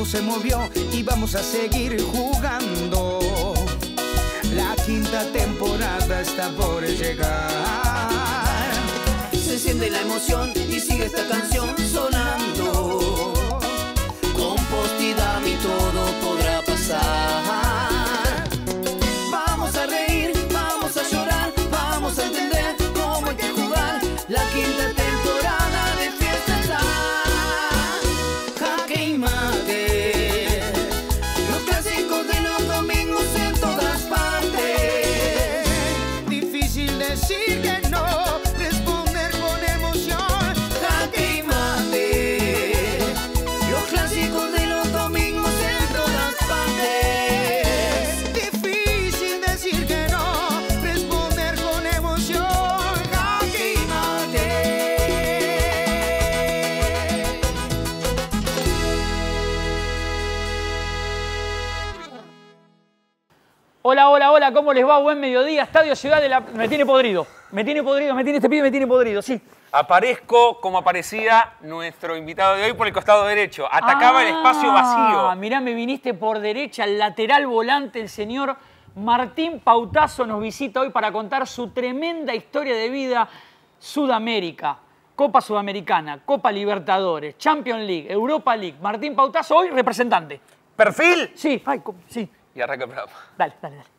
se movió y vamos a seguir jugando. La quinta temporada está por llegar. Se siente la emoción y sigue esta canción sonando. Con Postidam y todo podrá pasar. Vamos a reír, vamos a llorar, vamos a entender cómo hay que jugar. La quinta temporada de fiesta está. Jaque y mate, los clásicos de los domingos en todas partes. Difícil decir que no, responder con emoción. Jaque y mate, los clásicos de los domingos en todas partes. Difícil decir que no, responder con emoción. Jaque y mate. Hola, hola, hola, ¿cómo les va? Buen mediodía, Estadio Ciudad de la... Me tiene podrido, este pibe me tiene podrido, sí. Aparezco como aparecía nuestro invitado de hoy por el costado derecho. Atacaba el espacio vacío. Mirá, me viniste por derecha, el lateral volante, el señor Martín Pautazo nos visita hoy para contar su tremenda historia de vida. Sudamérica, Copa Sudamericana, Copa Libertadores, Champions League, Europa League. Martín Pautazo hoy representante. ¿Perfil? Sí, sí. Y arranca el programa. Dale.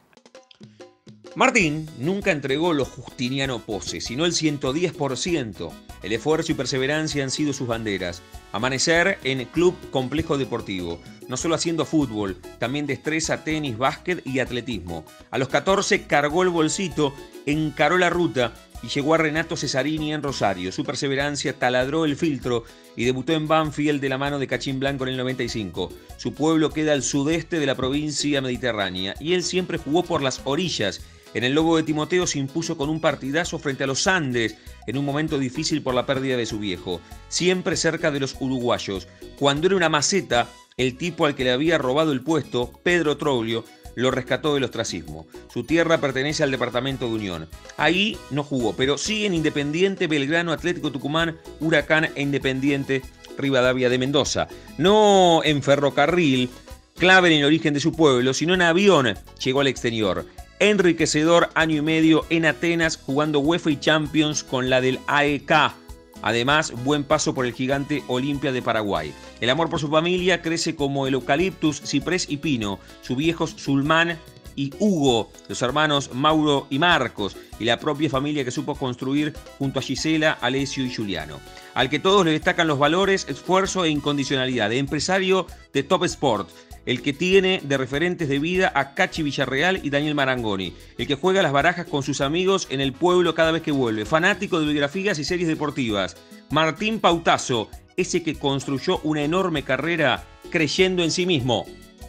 Martín nunca entregó lo justiniano pose, sino el 110%. El esfuerzo y perseverancia han sido sus banderas. Amanecer en Club Complejo Deportivo, no solo haciendo fútbol, también destreza, tenis, básquet y atletismo. A los 14 cargó el bolsito, encaró la ruta y llegó a Renato Cesarini en Rosario. Su perseverancia taladró el filtro y debutó en Banfield de la mano de Cachín Blanco en el 95. Su pueblo queda al sudeste de la provincia mediterránea y él siempre jugó por las orillas. En el Lobo de Timoteo se impuso con un partidazo frente a los Andes en un momento difícil por la pérdida de su viejo. Siempre cerca de los uruguayos. Cuando era una maceta, el tipo al que le había robado el puesto, Pedro Troglio, lo rescató del ostracismo. Su tierra pertenece al departamento de Unión. Ahí no jugó, pero sí en Independiente, Belgrano, Atlético Tucumán, Huracán e Independiente Rivadavia de Mendoza. No en ferrocarril, clave en el origen de su pueblo, sino en avión llegó al exterior. Enriquecedor año y medio en Atenas jugando UEFA y Champions con la del AEK. Además, buen paso por el gigante Olimpia de Paraguay. El amor por su familia crece como el eucaliptus, ciprés y pino. Sus viejos Zulmán y Hugo, los hermanos Mauro y Marcos, y la propia familia que supo construir junto a Gisela, Alessio y Juliano. Al que todos le destacan los valores, esfuerzo e incondicionalidad. De empresario de Top Sport. El que tiene de referentes de vida a Cachi Villarreal y Daniel Marangoni. El que juega las barajas con sus amigos en el pueblo cada vez que vuelve. Fanático de biografías y series deportivas. Martín Pautazo, ese que construyó una enorme carrera creyendo en sí mismo.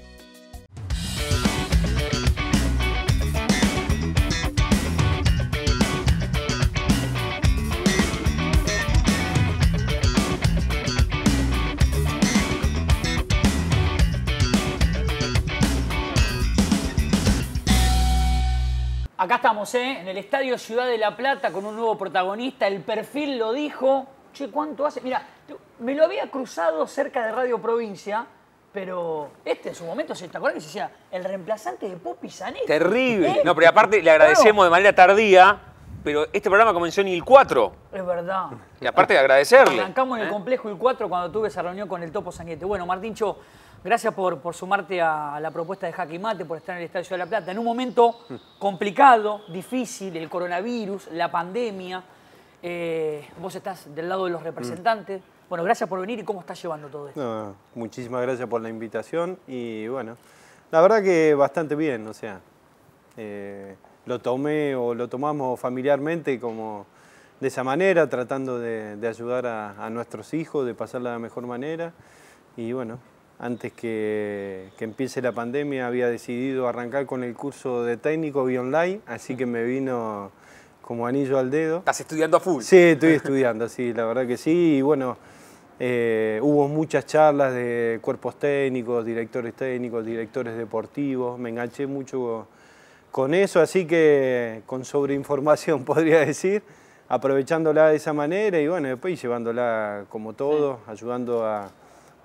Acá estamos, en el Estadio Ciudad de la Plata con un nuevo protagonista. El perfil lo dijo. Che, ¿cuánto hace? Mira, me lo había cruzado cerca de Radio Provincia, pero en su momento, ¿te acuerdas que se decía el reemplazante de Popi Zanetti? Terrible. No, pero aparte le agradecemos de manera tardía, pero este programa comenzó en Il 4. Es verdad. Y aparte de agradecerle. Arrancamos en el complejo Il 4 cuando tuve esa reunión con el Topo Zanetti. Bueno, Martíncho, gracias por sumarte a la propuesta de Jaque y Mate, por estar en el Estadio Ciudad de la Plata. En un momento complicado, difícil, el coronavirus, la pandemia. Vos estás del lado de los representantes. Bueno, gracias por venir y cómo estás llevando todo esto. No, muchísimas gracias por la invitación y bueno, la verdad que bastante bien, o sea, lo tomamos familiarmente como de esa manera, tratando de ayudar a nuestros hijos, de pasarla de la mejor manera y bueno, antes que empiece la pandemia había decidido arrancar con el curso de técnico vía online, así que me vino como anillo al dedo. ¿Estás estudiando a full? Sí, estoy estudiando, sí, la verdad que sí. Y bueno, hubo muchas charlas de cuerpos técnicos, directores deportivos. Me enganché mucho con eso, así que con sobreinformación podría decir, aprovechándola de esa manera y bueno, después llevándola como todo, ayudando a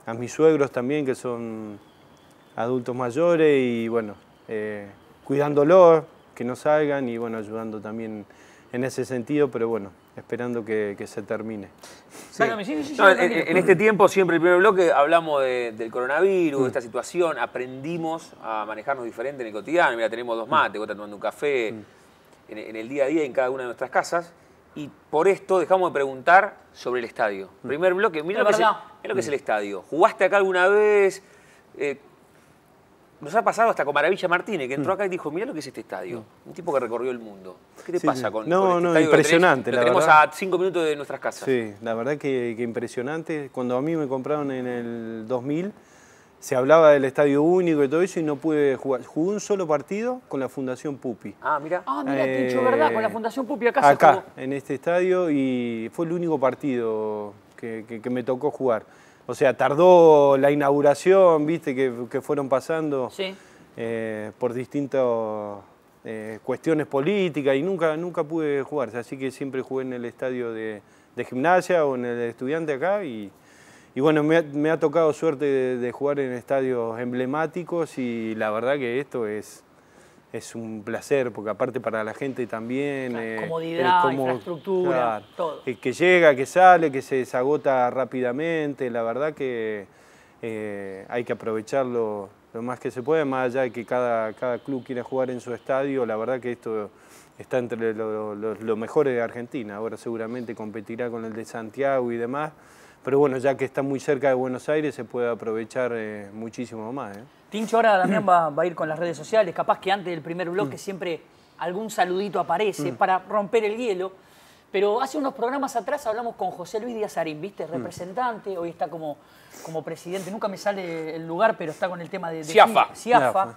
a mis suegros también, que son adultos mayores, y bueno, cuidándolos, que no salgan, y bueno, ayudando también en ese sentido, pero bueno, esperando que se termine. Sí. No, en este tiempo, siempre el primer bloque, hablamos del coronavirus, de esta situación, aprendimos a manejarnos diferente en el cotidiano. Mira, tenemos 2 mates, vos estás tomando un café en el día a día en cada una de nuestras casas. Y por esto dejamos de preguntar sobre el estadio. Primer bloque, mira lo que es el estadio. ¿Jugaste acá alguna vez? Nos ha pasado hasta con Maravilla Martínez, que entró acá y dijo, mirá lo que es este estadio. Un tipo que recorrió el mundo. ¿Qué te pasa con este estadio? Impresionante, Lo tenemos a 5 minutos de nuestras casas. Sí, la verdad que impresionante. Cuando a mí me compraron en el 2000, se hablaba del estadio único y todo eso, y no pude jugar. Jugué un solo partido con la Fundación Pupi. Ah, mira. Ah, mira, Tincho, ¿verdad? Con la Fundación Pupi acá se jugó. En este estadio, y fue el único partido que me tocó jugar. O sea, tardó la inauguración, viste, que fueron pasando por distintas cuestiones políticas, y nunca pude jugar. Así que siempre jugué en el estadio de Gimnasia o en el Estudiante acá, y bueno, me ha tocado suerte de jugar en estadios emblemáticos, y la verdad que esto es un placer, porque aparte para la gente también... comodidad, infraestructura, todo. Que llega, que sale, que se desagota rápidamente, la verdad que hay que aprovecharlo lo más que se puede, más allá de que cada club quiera jugar en su estadio. La verdad que esto está entre los mejores de Argentina. Ahora seguramente competirá con el de Santiago y demás, pero bueno, ya que está muy cerca de Buenos Aires, se puede aprovechar muchísimo más. Tincho ahora Damián va a ir con las redes sociales, capaz que antes del primer bloque siempre algún saludito aparece para romper el hielo, pero hace unos programas atrás hablamos con José Luis Díaz Arín, ¿viste? Representante, hoy está como presidente, nunca me sale el lugar, pero está con el tema de CIAFA.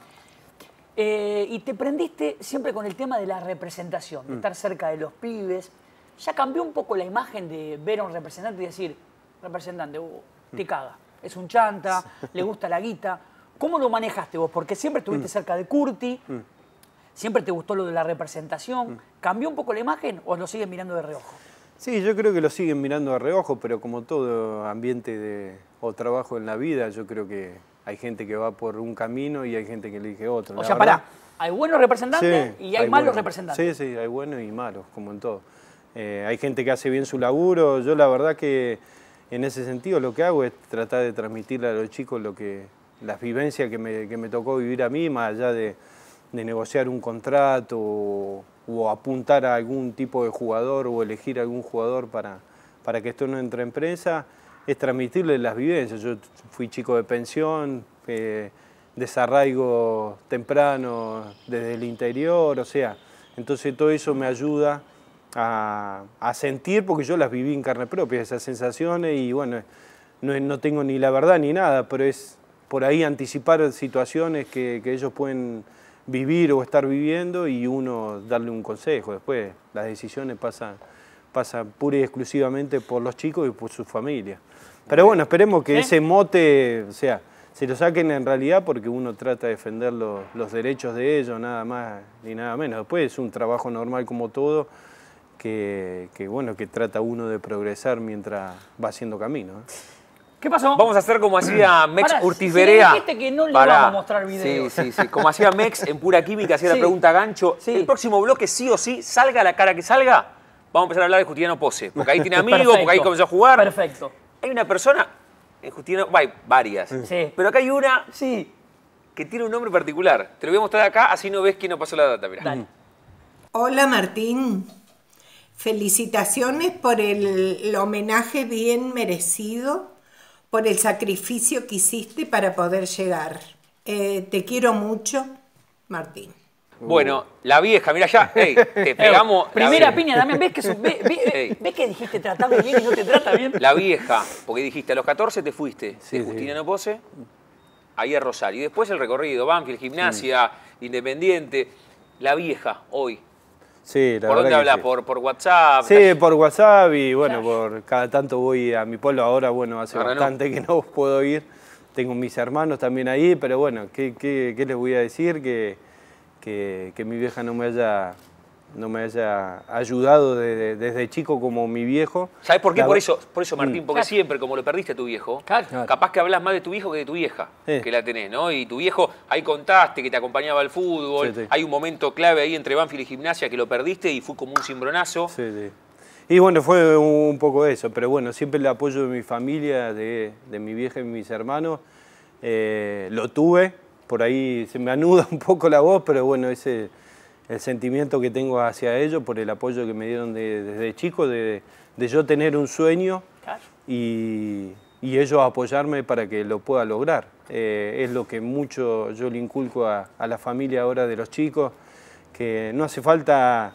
Y te prendiste siempre con el tema de la representación, de estar cerca de los pibes. Ya cambió un poco la imagen de ver a un representante y decir, representante, te caga, es un chanta, le gusta la guita. ¿Cómo lo manejaste vos? Porque siempre estuviste cerca de Curti, siempre te gustó lo de la representación. ¿Cambió un poco la imagen o lo siguen mirando de reojo? Sí, yo creo que lo siguen mirando de reojo, pero como todo ambiente o trabajo en la vida, yo creo que hay gente que va por un camino y hay gente que elige otro. O sea, pará, hay buenos representantes y hay malos representantes. Sí, hay buenos y malos, como en todo. Hay gente que hace bien su laburo. Yo la verdad que en ese sentido lo que hago es tratar de transmitirle a los chicos las vivencias que me tocó vivir a mí, más allá de negociar un contrato o apuntar a algún tipo de jugador o elegir algún jugador para que esto no entre en prensa, es transmitirle las vivencias. Yo fui chico de pensión, desarraigo temprano desde el interior, o sea, entonces todo eso me ayuda a sentir, porque yo las viví en carne propia, esas sensaciones, y bueno, no tengo ni la verdad ni nada, pero es por ahí anticipar situaciones que ellos pueden vivir o estar viviendo, y uno darle un consejo. Después las decisiones pasan pura y exclusivamente por los chicos y por sus familias. Pero bueno, esperemos que ese mote, o sea, se lo saquen en realidad, porque uno trata de defender los derechos de ellos, nada más ni nada menos. Después es un trabajo normal como todo, que trata uno de progresar mientras va haciendo camino. ¿Qué pasó? Vamos a hacer como hacía Mex Urtiz Berea. Berea. Dijiste que no le vamos a mostrar videos. Sí. Como hacía Mex en Pura Química, hacía la pregunta gancho. El próximo bloque, sí o sí, salga la cara que salga, vamos a empezar a hablar de Justiniano Pose. Porque ahí tiene amigos, porque ahí comenzó a jugar. Perfecto. Hay una persona, en Justiniano, hay varias, pero acá hay una que tiene un nombre particular. Te lo voy a mostrar acá, así no ves quién nos pasó la data. Mirá. Dale. Hola Martín, felicitaciones por el homenaje bien merecido, por el sacrificio que hiciste para poder llegar. Te quiero mucho, Martín. Bueno, la vieja, mira ya, te pegamos. Primera piña, Damián, ¿ves que dijiste tratame bien y no te trata bien? La vieja, porque dijiste a los 14 te fuiste de Justiniano Pose ahí a Rosario. Y después el recorrido, Banfield, Gimnasia, Independiente. La vieja, hoy. Sí, la ¿Por dónde hablas? sí. ¿Por WhatsApp? Sí, por WhatsApp, y bueno, por cada tanto voy a mi pueblo. Ahora, bueno, hace bastante que no puedo ir. Tengo mis hermanos también ahí, pero bueno, ¿qué les voy a decir? Que mi vieja no me haya no me haya ayudado desde chico como mi viejo. ¿Sabes por qué? La- Por eso Martín, porque Claro. siempre, como lo perdiste a tu viejo, Claro. capaz que hablas más de tu viejo que de tu vieja, Sí. que la tenés, ¿no? Y tu viejo, ahí contaste que te acompañaba al fútbol, Sí, sí. hay un momento clave ahí entre Banfield y Gimnasia que lo perdiste y fue como un cimbronazo. Sí, sí. Y bueno, fue un poco eso, pero bueno, siempre el apoyo de mi familia, de mi vieja y mis hermanos, lo tuve. Por ahí se me anuda un poco la voz, pero bueno, ese el sentimiento que tengo hacia ellos por el apoyo que me dieron desde chico, de yo tener un sueño Claro. y ellos apoyarme para que lo pueda lograr. Es lo que mucho yo le inculco a la familia ahora de los chicos, que no hace falta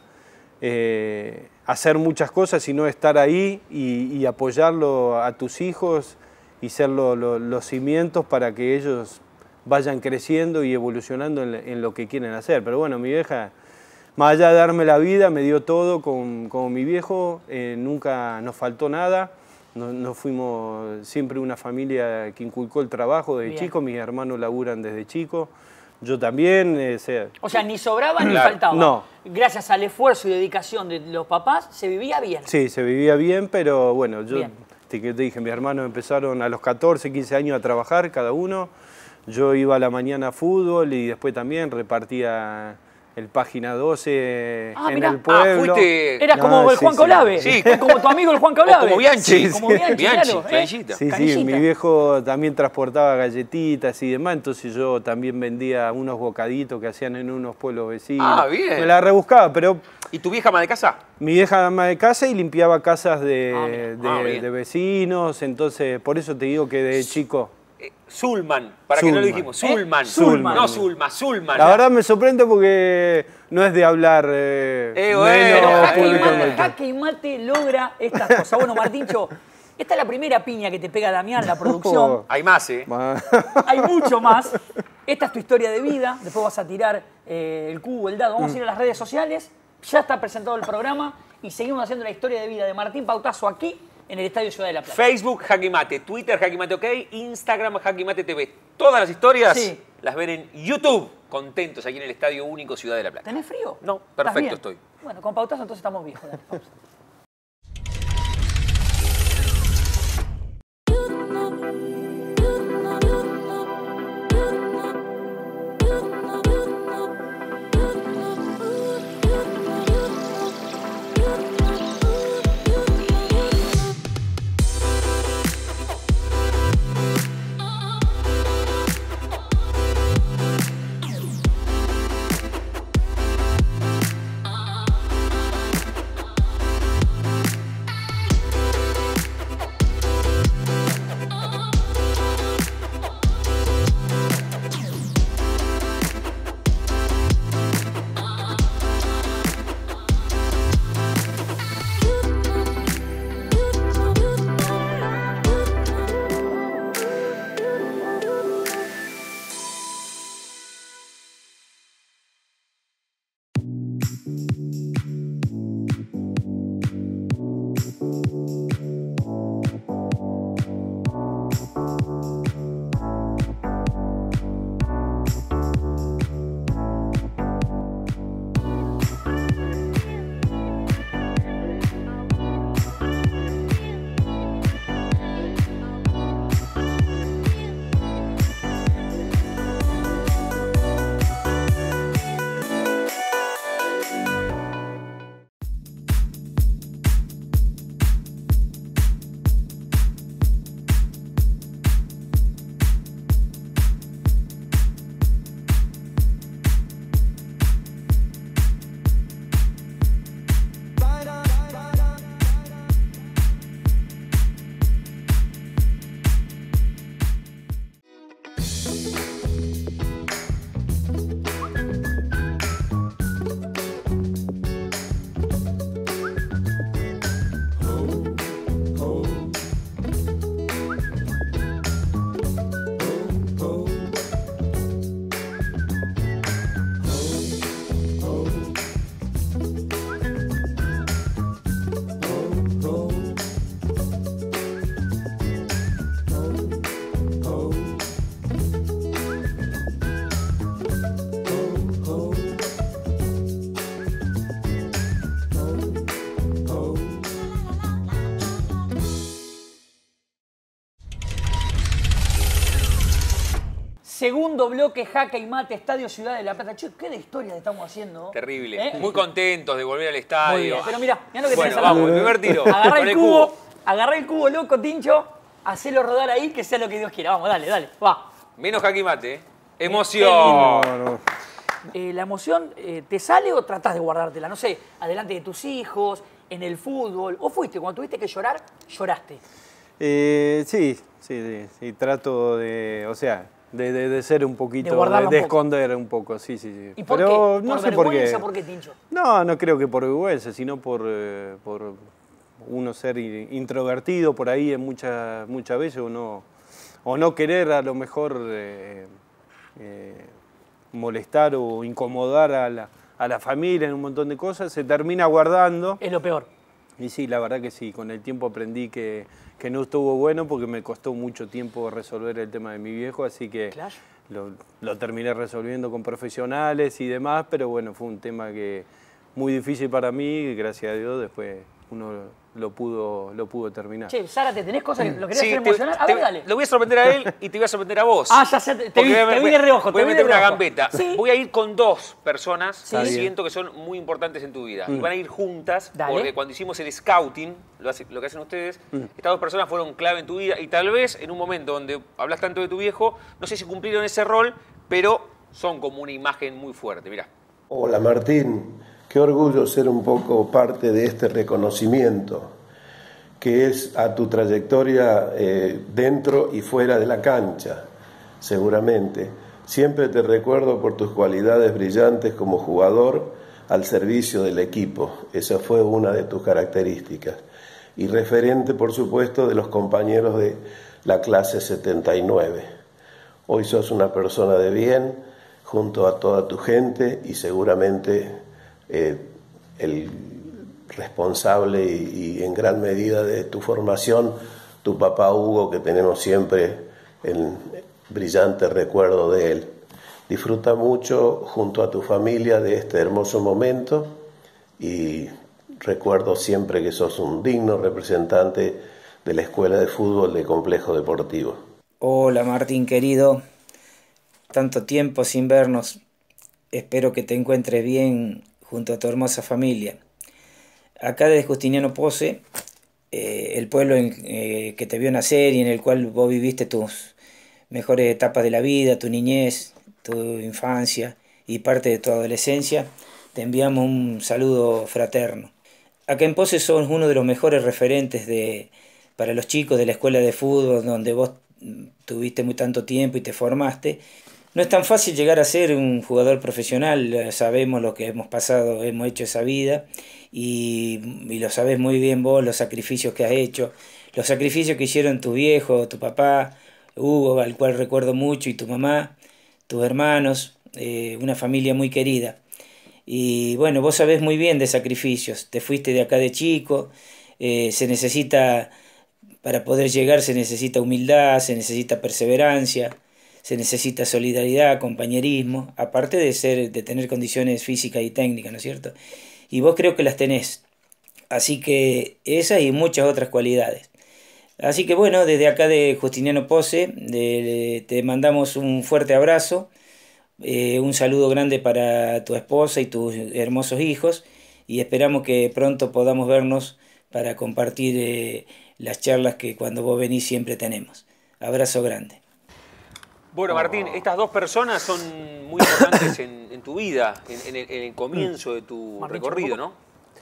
hacer muchas cosas, sino estar ahí y apoyarlo a tus hijos y ser los cimientos para que ellos vayan creciendo y evolucionando en lo que quieren hacer. Pero bueno, mi vieja, más allá de darme la vida, me dio todo con mi viejo, nunca nos faltó nada. No fuimos siempre una familia que inculcó el trabajo desde Bien. chico, mis hermanos laburan desde chico, yo también. O sea, ni sobraba ni Claro. faltaba. No. Gracias al esfuerzo y dedicación de los papás, se vivía bien. Sí, se vivía bien, pero bueno, yo Bien. te dije, mis hermanos empezaron a los 14, 15 años a trabajar cada uno. Yo iba a la mañana a fútbol y después también repartía el Página 12 Ah, en mirá. el pueblo. fuiste- Era como el sí, Juan sí. Colave. Sí. Como tu amigo el Juan Colave. O como Bianchi. Como Bianchi, claro. Canillita. Sí, sí, Canillita. mi viejo también transportaba galletitas y demás, entonces yo también vendía unos bocaditos que hacían en unos pueblos vecinos. Ah, bien. Me la rebuscaba, pero ¿Y tu vieja ama de casa? mi vieja ama de casa y limpiaba casas de bien. vecinos, entonces por eso te digo que de chico... Zulman, para que no lo Zulman. dijimos. Zulman. Zulman. No Zulma, Zulman. La verdad me sorprende porque no es de hablar bueno. Pero menos Jaque y Mate, públicamente. Jaque y Mate logra estas cosas. Bueno, Martincho, esta es la primera piña que te pega Damián, la producción. Hay más, ¿eh? Hay mucho más. Esta es tu historia de vida. Después vas a tirar el cubo, el dado. Vamos a ir a las redes sociales. Ya está presentado el programa y seguimos haciendo la historia de vida de Martín Pautazo aquí en el Estadio Ciudad de la Plata. Facebook, Jaque Mate, Twitter, Jaque Mate OK, Instagram, Jaque Mate TV. Todas las historias Sí. las ven en YouTube. Contentos aquí en el Estadio Único Ciudad de la Plata. ¿Tenés frío? No, ¿Estás perfecto bien? estoy. Bueno, con Pautazo entonces estamos viejos. Dale, pausa. segundo bloque, Jaque y Mate, Estadio Ciudad de la Plata. Che, qué de historias estamos haciendo. Terrible. Muy contentos de volver al estadio. Muy bien, pero mirá lo que Bueno, tenés al vamos, lado. el primer tiro. Agarrá el cubo, loco, Tincho. Hacelo rodar ahí, que sea lo que Dios quiera. Vamos, dale, va. Menos Jaque y Mate. Qué Emoción. No. ¿La emoción te sale o tratás de guardártela? No sé, adelante de tus hijos, en el fútbol. ¿O fuiste, cuando tuviste que llorar, lloraste? Sí, trato de, o sea, de ser un poquito, De guardarla de un poco. esconder un poco, sí. ¿Y por Pero qué? no ¿Por sé por qué. vergüenza? ¿Por qué, Tincho? No creo que por vergüenza, sino por uno ser introvertido por ahí en muchas veces o no querer a lo mejor molestar o incomodar a la familia en un montón de cosas, se termina guardando. Es lo peor. Y sí, la verdad que sí, con el tiempo aprendí que no estuvo bueno porque me costó mucho tiempo resolver el tema de mi viejo, así que Claro. lo terminé resolviendo con profesionales y demás, pero bueno, fue un tema que muy difícil para mí y gracias a Dios después uno lo pudo terminar. Che, Zárate, ¿tenés cosas que lo querías Sí, hacer emocionar? A ver, dale. Lo voy a sorprender a él y te voy a sorprender a vos. Ya sé, te Porque vi de reojo. Voy a te vi meter de una reojo. gambeta. Sí. Voy a ir con dos personas Sí. que Está bien. siento que son muy importantes en tu vida. Y van a ir juntas Dale. porque cuando hicimos el scouting, lo que hacen ustedes, estas dos personas fueron clave en tu vida y tal vez en un momento donde hablas tanto de tu viejo, no sé si cumplieron ese rol, pero son como una imagen muy fuerte. Mirá. Hola Martín, qué orgullo ser un poco parte de este reconocimiento que es a tu trayectoria dentro y fuera de la cancha, seguramente. Siempre te recuerdo por tus cualidades brillantes como jugador al servicio del equipo, esa fue una de tus características. Y referente, por supuesto, de los compañeros de la clase 79. Hoy sos una persona de bien, junto a toda tu gente y seguramente el responsable y en gran medida de tu formación, tu papá Hugo, que tenemos siempre el brillante recuerdo de él. Disfruta mucho junto a tu familia de este hermoso momento y recuerdo siempre que sos un digno representante de la Escuela de Fútbol de Complejo Deportivo. Hola Martín querido, tanto tiempo sin vernos, espero que te encuentres bien junto a tu hermosa familia. Acá desde Justiniano Pose, el pueblo que te vio nacer y en el cual vos viviste tus mejores etapas de la vida, tu niñez, tu infancia y parte de tu adolescencia, te enviamos un saludo fraterno. Acá en Pose sos uno de los mejores referentes para los chicos de la escuela de fútbol donde vos tuviste muy tanto tiempo y te formaste. No es tan fácil llegar a ser un jugador profesional, sabemos lo que hemos pasado, hemos hecho esa vida y lo sabés muy bien vos, los sacrificios que has hecho, los sacrificios que hicieron tu viejo, tu papá, Hugo, al cual recuerdo mucho, y tu mamá, tus hermanos, una familia muy querida. Y bueno, vos sabés muy bien de sacrificios, te fuiste de acá de chico, se necesita, para poder llegar se necesita humildad, se necesita perseverancia, se necesita solidaridad, compañerismo, aparte de tener condiciones físicas y técnicas, ¿no es cierto? Y vos creo que las tenés, así que esas y muchas otras cualidades. Así que bueno, desde acá de Justiniano Pose, te mandamos un fuerte abrazo, un saludo grande para tu esposa y tus hermosos hijos, y esperamos que pronto podamos vernos para compartir las charlas que cuando vos venís siempre tenemos. Abrazo grande. Bueno, Martín, estas dos personas son muy importantes en tu vida, en el comienzo de tu recorrido, ¿no?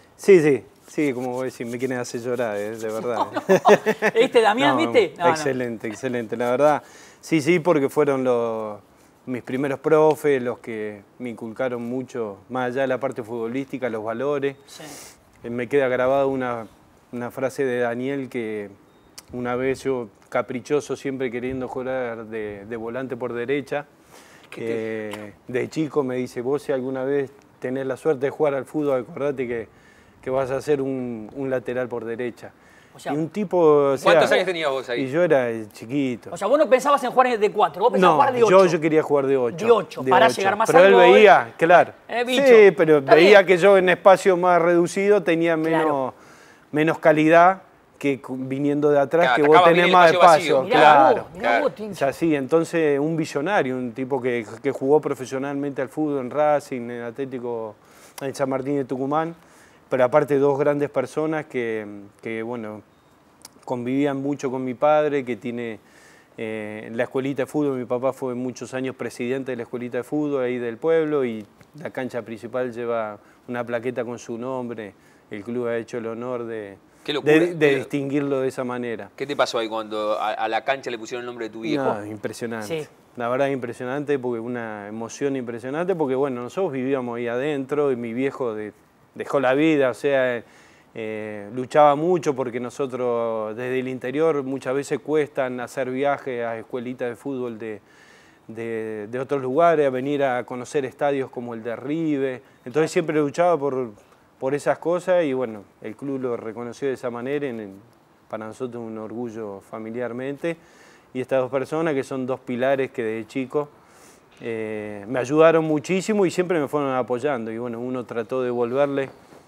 Sí, como vos decís, me quieren hacer llorar, de verdad. ¿Viste, Damián, viste? No, excelente, la verdad. Sí, porque fueron mis primeros profes, los que me inculcaron mucho, más allá de la parte futbolística, los valores. Sí. Me queda grabada una frase de Daniel que una vez yo, caprichoso, siempre queriendo jugar de volante por derecha, de chico me dice, vos si alguna vez tenés la suerte de jugar al fútbol, acordate que vas a ser un lateral por derecha. O sea, y un tipo, ¿cuántos años tenías vos ahí? Y yo era chiquito. O sea, vos no pensabas en jugar de 4, vos pensabas jugar de 8. Yo quería jugar de 8. De 8, para llegar más pero al él gol. veía, claro. Bicho, sí, pero está veía bien. que yo en espacio más reducido tenía menos calidad que viniendo de atrás, Claro, que vos atacabas tenés bien más el espacio espacio. vacío. Claro. Mirá vos, Tincho. O sea, sí, entonces un visionario, un tipo que jugó profesionalmente al fútbol en Racing, en Atlético, en San Martín de Tucumán, pero aparte dos grandes personas que bueno, convivían mucho con mi padre, que tiene la escuelita de fútbol. Mi papá fue muchos años presidente de la escuelita de fútbol ahí del pueblo y la cancha principal lleva una plaqueta con su nombre. El club ha hecho el honor de distinguirlo de esa manera. ¿Qué te pasó ahí cuando a la cancha le pusieron el nombre de tu viejo? No, impresionante. Sí. La verdad es impresionante, porque una emoción impresionante, porque bueno, nosotros vivíamos ahí adentro y mi viejo dejó la vida, o sea, luchaba mucho porque nosotros desde el interior muchas veces cuestan hacer viajes a escuelitas de fútbol de otros lugares, a venir a conocer estadios como el de River. Entonces siempre luchaba por esas cosas y bueno, el club lo reconoció de esa manera, para nosotros un orgullo familiarmente. Y estas dos personas que son dos pilares que desde chico me ayudaron muchísimo y siempre me fueron apoyando. Y bueno, uno trató de devolverle,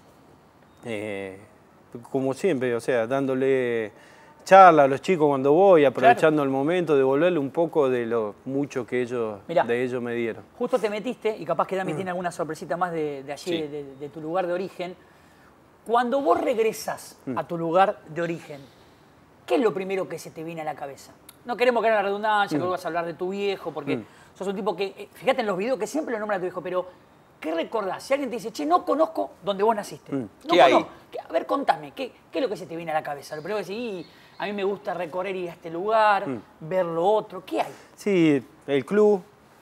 como siempre, o sea, dándole charla a los chicos cuando voy, aprovechando el momento, devolverle un poco de lo mucho que ellos me dieron. Justo te metiste, y capaz que Dami tiene alguna sorpresita más de allí, Sí. de tu lugar de origen. Cuando vos regresás a tu lugar de origen, ¿qué es lo primero que se te viene a la cabeza? No queremos caer en la redundancia, que vas a hablar de tu viejo, porque sos un tipo que, fíjate en los videos que siempre lo nombra a tu viejo, pero ¿qué recordás? Si alguien te dice, che, no conozco donde vos naciste. No ¿Qué hay? conozco. A ver, contame, ¿qué es lo que se te viene a la cabeza? Lo primero que decís, a mí me gusta recorrer, ir a este lugar, ver lo otro. ¿Qué hay? Sí, el club,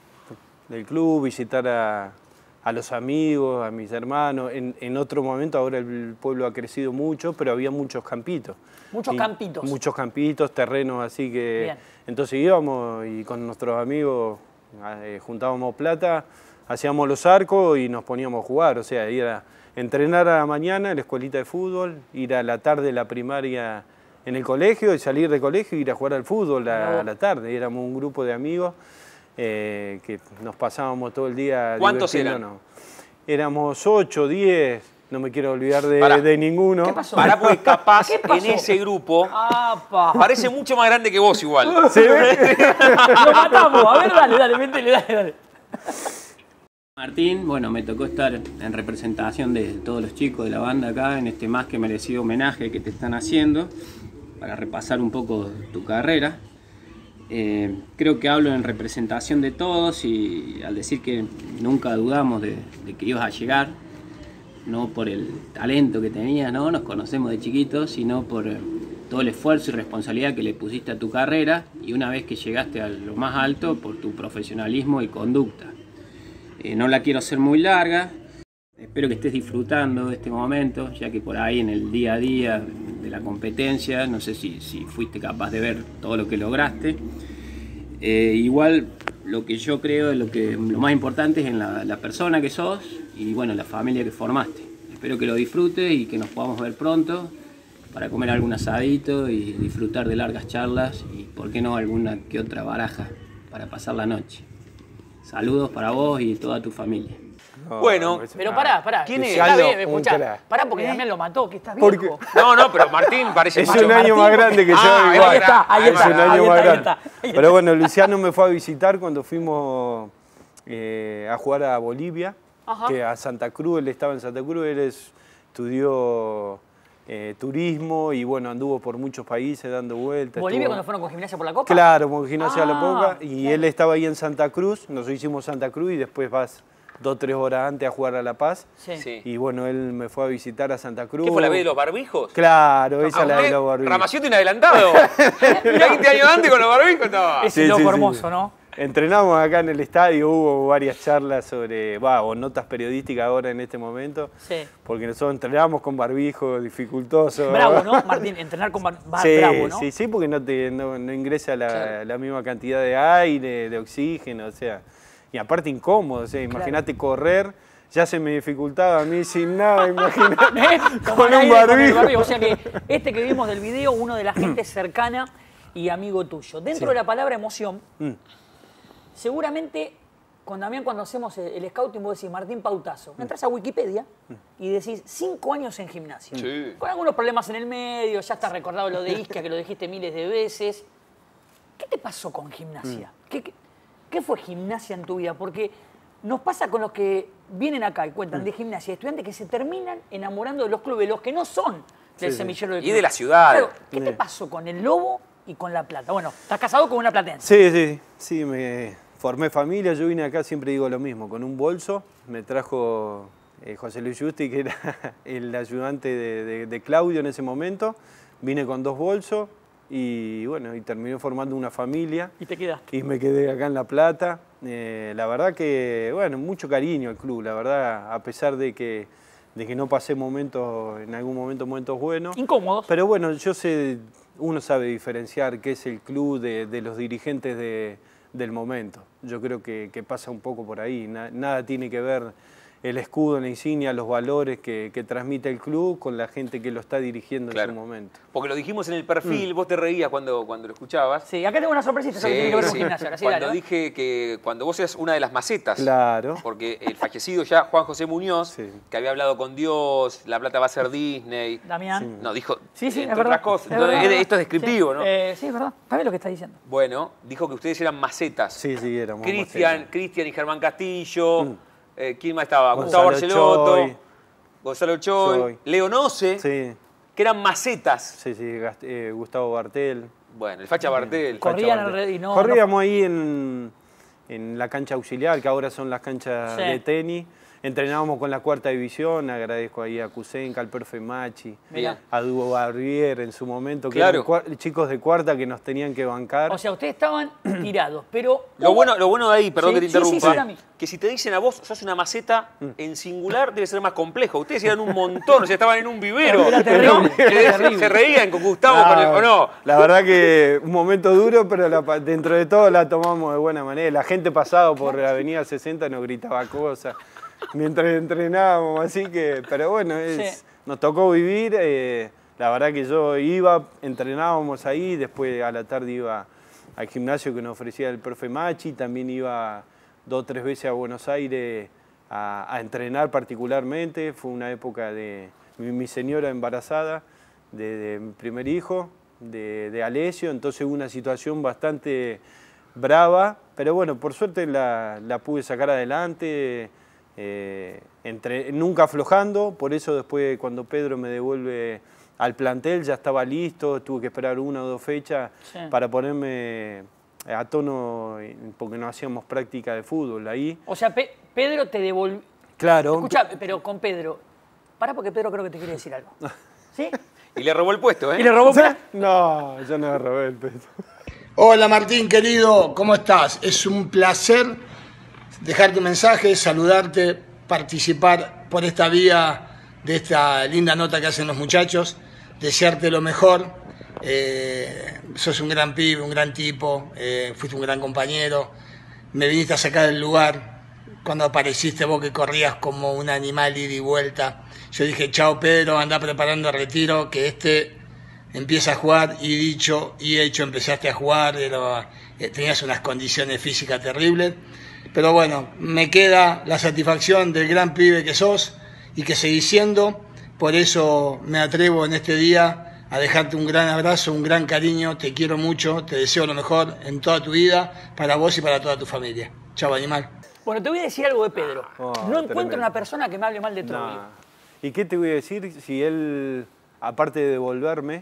visitar a los amigos, a mis hermanos. En otro momento, ahora el pueblo ha crecido mucho, pero había muchos campitos. Muchos campitos. Muchos campitos, terrenos, así que... Bien. Entonces íbamos y con nuestros amigos juntábamos plata, hacíamos los arcos y nos poníamos a jugar. O sea, ir a entrenar a la mañana en la escuelita de fútbol, ir a la tarde la primaria en el colegio y salir del colegio y ir a jugar al fútbol a la tarde. Éramos un grupo de amigos que nos pasábamos todo el día. ¿Cuántos eran? divirtiéndonos. Éramos 8, 10, no me quiero olvidar de ninguno. ¿Qué pasó? Pará, porque capaz ¿Qué pasó? en ese grupo ¡Apa! parece mucho más grande que vos igual. ¿Sí? Lo matamos. A ver, dale, métele, dale. Martín, bueno, me tocó estar en representación de todos los chicos de la banda acá en este más que merecido homenaje que te están haciendo para repasar un poco tu carrera. Creo que hablo en representación de todos y al decir que nunca dudamos de que ibas a llegar, no por el talento que tenías, ¿no? Nos conocemos de chiquitos, sino por todo el esfuerzo y responsabilidad que le pusiste a tu carrera y una vez que llegaste a lo más alto por tu profesionalismo y conducta. No la quiero hacer muy larga, espero que estés disfrutando de este momento, ya que por ahí en el día a día de la competencia, no sé si fuiste capaz de ver todo lo que lograste. Igual lo que yo creo es lo más importante es en la persona que sos y bueno, la familia que formaste. Espero que lo disfrutes y que nos podamos ver pronto para comer algún asadito y disfrutar de largas charlas y por qué no alguna que otra baraja para pasar la noche. Saludos para vos y toda tu familia. Bueno, Pero pará. ¿Quién es? Está bien, Un escuchá. crack. Pará porque Damián lo mató, que estás ¿Por viejo. No, pero Martín parece Es mucho un año más grande que yo, Ah, igual. ahí está, ahí Es está, un año ahí más está, grande. ahí está. Pero bueno, Luciano me fue a visitar cuando fuimos a jugar a Bolivia, Ajá. que a Santa Cruz, él estaba en Santa Cruz, él estudió turismo y bueno, anduvo por muchos países dando vueltas. ¿Bolivia estuvo- cuando fueron con Gimnasia por la Copa? Claro, con Gimnasia a la Poca, y claro. él estaba ahí en Santa Cruz, nosotros hicimos Santa Cruz y después vas 2 o 3 horas antes a jugar a La Paz. Sí. Sí. Y bueno, él me fue a visitar a Santa Cruz. ¿Qué fue la vez de los barbijos? Claro, esa Ah, es la de usted, los barbijos. Ramaciotti un adelantado. 20 años antes con los barbijos estaba. Ese Sí, loco sí, sí. hermoso, ¿no? Entrenamos acá en el estadio, hubo varias charlas sobre, o notas periodísticas ahora en este momento, Sí. porque nosotros entrenamos con barbijo dificultoso. Bravo, ¿no? Martín, entrenar con Sí, bravo, ¿no? sí, porque no ingresa la misma cantidad de aire, de oxígeno, o sea, y aparte incómodo, o sea, imagínate correr, ya se me dificultaba a mí sin nada, imagínate, Como con al un aire, con el barbijo. O sea que este que vimos del video, uno de la gente cercana y amigo tuyo. Dentro Sí. de la palabra emoción, seguramente con Damián, cuando hacemos el scouting, vos decís Martín Pautazo. Entras a Wikipedia y decís 5 años en Gimnasia. Sí. Con algunos problemas en el medio, ya está recordado lo de Isquia, que lo dijiste miles de veces. ¿Qué te pasó con Gimnasia? ¿Qué fue Gimnasia en tu vida? Porque nos pasa con los que vienen acá y cuentan de Gimnasia, estudiantes que se terminan enamorando de los clubes, los que no son del semillero del club. Y de la ciudad. Claro, ¿qué te pasó con el Lobo y con La Plata? Bueno, estás casado con una platense. Sí, me formé familia, yo vine acá, siempre digo lo mismo, con un bolso, me trajo José Luis Justi, que era el ayudante de Claudio en ese momento, vine con 2 bolsos y bueno, y terminé formando una familia. ¿Y te quedaste? Y me quedé acá en La Plata. La verdad que, bueno, mucho cariño al club, la verdad, a pesar de que no pasé en algún momento momentos buenos. Incómodos. Pero bueno, uno sabe diferenciar qué es el club de los dirigentes del momento. Yo creo que pasa un poco por ahí. Nada tiene que ver el escudo, la insignia, los valores que transmite el club con la gente que lo está dirigiendo en su momento. Porque lo dijimos en el perfil, vos te reías cuando lo escuchabas. Sí, acá tengo una sorpresita que tiene que ver con Gimnasia. Ahora, cuando dije que cuando vos eras una de las macetas. Claro. Porque el fallecido ya Juan José Muñoz, que había hablado con Dios, La Plata va a ser Disney. Damián. No, dijo, sí, entre otras cosas. Esto es descriptivo, ¿no? Sí, es verdad. ¿Sabés lo que está diciendo? Bueno, dijo que ustedes eran macetas. Sí, éramos Cristian y Germán Castillo. ¿Quién más estaba? Gustavo Barcelotto, Gonzalo Choy, Leo Noce, que eran macetas. Sí, Gustavo Bartel. Bueno, el Facha Bartel. Corríamos ahí en la cancha auxiliar, que ahora son las canchas de tenis. Entrenábamos con la 4ª división, agradezco ahí a Cusenca, al profe Machi, a Dugo Barbier en su momento, que eran chicos de 4ª que nos tenían que bancar. O sea, ustedes estaban tirados, pero... Lo bueno de ahí, perdón que te interrumpa, que si te dicen a vos, sos una maceta, en singular debe ser más complejo. Ustedes eran un montón, o sea, estaban en un vivero. Era terrible, Se reían con Gustavo, ¿o no? La verdad que un momento duro, pero dentro de todo la tomamos de buena manera. La gente pasaba por la avenida 60 nos gritaba cosas mientras entrenábamos, así que, pero bueno, nos tocó vivir. La verdad que yo entrenábamos ahí, después a la tarde iba al gimnasio que nos ofrecía el profe Machi, también iba 2 o 3 veces a Buenos Aires a entrenar particularmente. Fue una época de mi señora embarazada, de mi primer hijo, de Alessio, entonces hubo una situación bastante brava, pero bueno, por suerte la pude sacar adelante. Nunca aflojando, por eso después cuando Pedro me devuelve al plantel ya estaba listo, tuve que esperar 1 o 2 fechas para ponerme a tono, porque no hacíamos práctica de fútbol ahí. O sea, Pedro te devolvió... Claro. Escuchá, pero con Pedro, pará porque Pedro creo que te quiere decir algo. ¿Sí? Y le robó el puesto, ¿eh? ¿Y le robó el puesto? No, yo no le robé el puesto. Hola Martín, querido, ¿cómo estás? Es un placer dejarte un mensaje, saludarte, participar por esta vía de esta linda nota que hacen los muchachos, desearte lo mejor. Sos un gran pibe, un gran tipo, fuiste un gran compañero, me viniste a sacar del lugar. Cuando apareciste vos que corrías como un animal ida y vuelta, yo dije, chao Pedro, anda preparando el retiro, que empieza a jugar, y dicho y hecho, empezaste a jugar, tenías unas condiciones físicas terribles. Pero bueno, me queda la satisfacción del gran pibe que sos y que seguís siendo. Por eso me atrevo en este día a dejarte un gran abrazo, un gran cariño. Te quiero mucho, te deseo lo mejor en toda tu vida, para vos y para toda tu familia. Chao, animal. Bueno, te voy a decir algo de Pedro. No encuentro tremendo. una persona que me hable mal de Troglio. ¿Y qué te voy a decir? Si él, aparte de devolverme,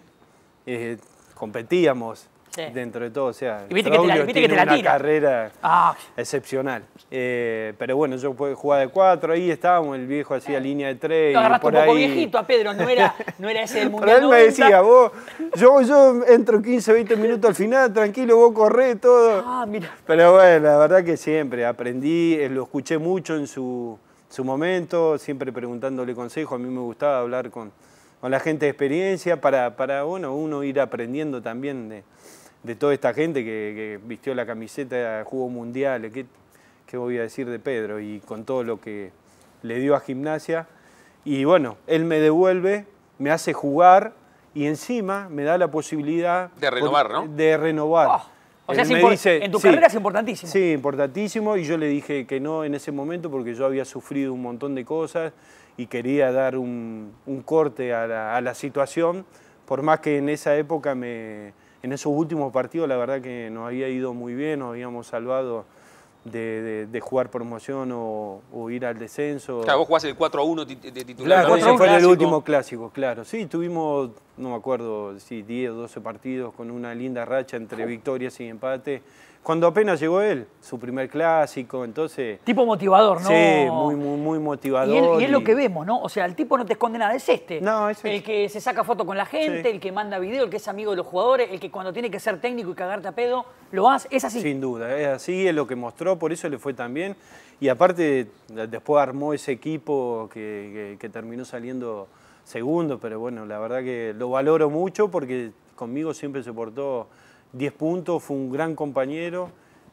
competíamos. Dentro de todo, o sea, y viste que te la una tira. Carrera excepcional. Pero bueno, yo jugaba de 4, ahí estábamos, el viejo hacía línea de 3. Lo agarraste por un poco ahí... viejito a Pedro, no era ese del Mundial. Pero él me decía, yo entro 15, 20 minutos al final, tranquilo, vos corrés, todo. Mira. Pero bueno, la verdad que siempre aprendí, lo escuché mucho en su momento, siempre preguntándole consejo. A mí me gustaba hablar con la gente de experiencia para bueno, uno ir aprendiendo también de toda esta gente que vistió la camiseta, jugó mundiales. ¿Qué voy a decir de Pedro? Y con todo lo que le dio a Gimnasia. Y bueno, él me devuelve, me hace jugar y encima me da la posibilidad... De renovar, ¿no? De renovar. O sea, Él me dice, en tu sí, carrera es importantísimo. Sí, importantísimo, y yo le dije que no en ese momento porque yo había sufrido un montón de cosas y quería dar un corte a la situación, por más que en esa época, en esos últimos partidos, la verdad que nos había ido muy bien, nos habíamos salvado de jugar promoción o ir al descenso. Claro, vos jugás el 4-1 de titular. Claro, ese fue el clásico. último clásico, claro. Sí, tuvimos, no me acuerdo, 10 o 12 partidos con una linda racha entre victorias y empate. Cuando apenas llegó él, su primer clásico, entonces... Tipo motivador, ¿no? Sí, muy motivador. Y es lo que vemos, ¿no? O sea, el tipo no te esconde nada, es este. No, es el que se saca foto con la gente, Sí. el que manda video, el que es amigo de los jugadores, el que cuando tiene que ser técnico y cagarte a pedo, lo hace, es así. Sin duda, es así, es lo que mostró, por eso le fue tan bien. Y aparte, después armó ese equipo que terminó saliendo segundo, pero bueno, la verdad que lo valoro mucho porque conmigo siempre se portó 10 puntos, fue un gran compañero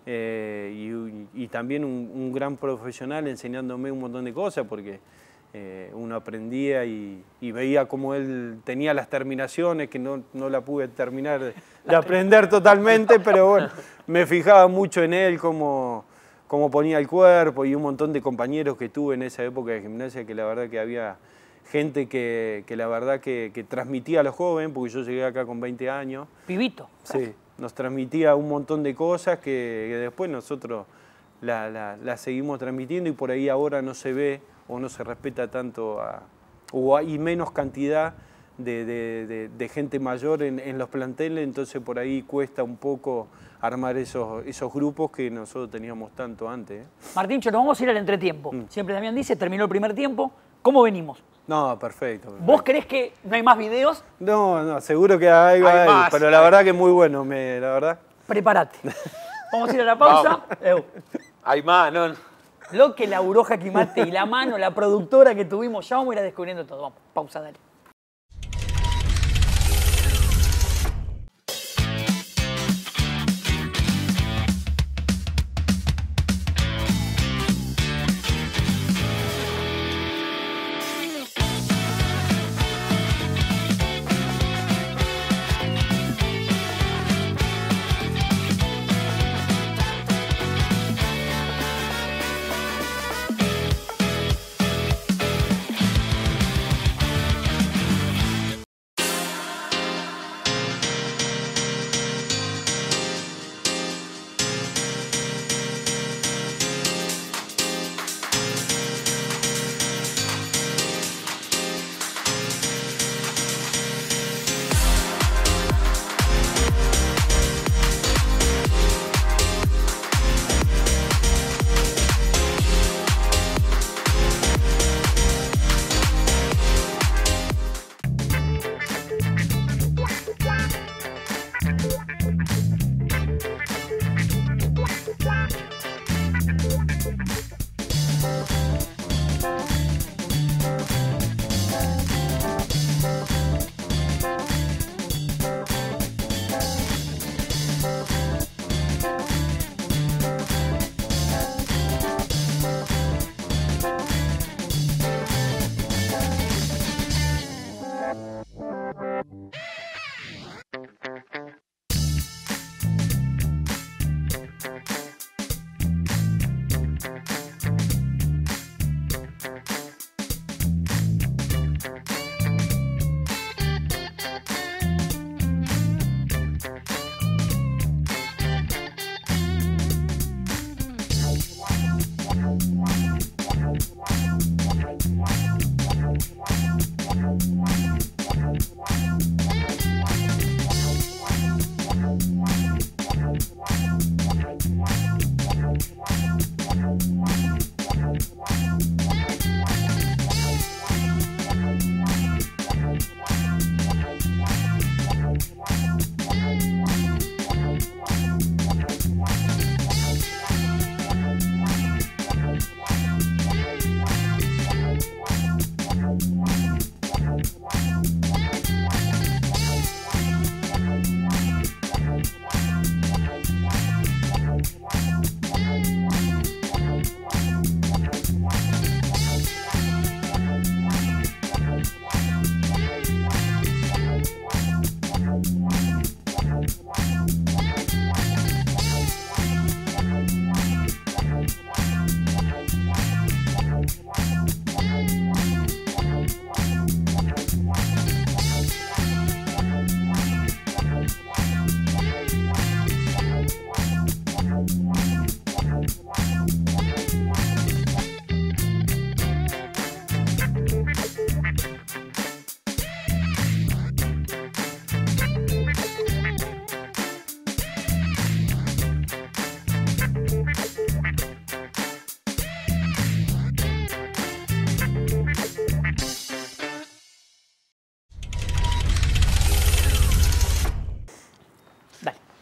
y también un gran profesional enseñándome un montón de cosas porque uno aprendía y veía cómo él tenía las terminaciones, que no la pude terminar de aprender totalmente, pero bueno, me fijaba mucho en él, cómo ponía el cuerpo y un montón de compañeros que tuve en esa época de gimnasia que la verdad que había gente que la verdad que transmitía a los jóvenes, porque yo llegué acá con 20 años. Pibito. Sí, nos transmitía un montón de cosas que después nosotros la seguimos transmitiendo y por ahí ahora no se ve o no se respeta tanto o hay menos cantidad de gente mayor en los planteles, entonces por ahí cuesta un poco armar esos grupos que nosotros teníamos tanto antes. Martíncho, nos vamos a ir al entretiempo. Siempre Damián dice, terminó el primer tiempo, ¿cómo venimos? No, perfecto. ¿Vos creés que no hay más videos? No, seguro que hay más, pero la verdad que es muy bueno, la verdad. Prepárate. Vamos a ir a la pausa. Hay más, no. Lo que laburó Jacky Mate y la mano, la productora que tuvimos, ya vamos a ir descubriendo todo. Vamos, pausa, dale.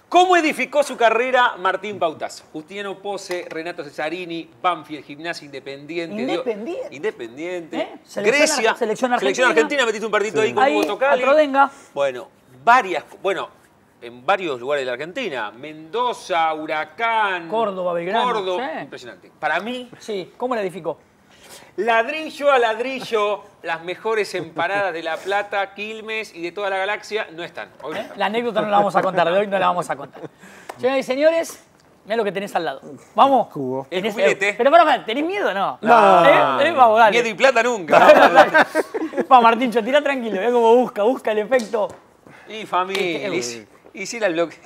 ¿Cómo edificó su carrera Martín Pautazo? Justiniano Pose, Renato Cesarini, Banfield, Gimnasia Independiente. Independiente. Grecia, selección Argentina, metiste un partidito ahí con Hugo Tocali. Bueno, en varios lugares de la Argentina. Mendoza, Huracán. Córdoba, Belgrano. Impresionante. Para mí... Sí, ¿cómo la edificó? Ladrillo a ladrillo, las mejores empanadas de La Plata, Quilmes y de toda la galaxia no están. La anécdota no la vamos a contar, de hoy no la vamos a contar. Señoras y señores, mirá lo que tenés al lado. ¿Vamos? Jugo. Pero para, ¿tenés miedo o no? No. Vamos, dale. Miedo y plata nunca. Vamos, Martincho, tirá tranquilo, mirá cómo busca el efecto. Y familia. Y si la bloque.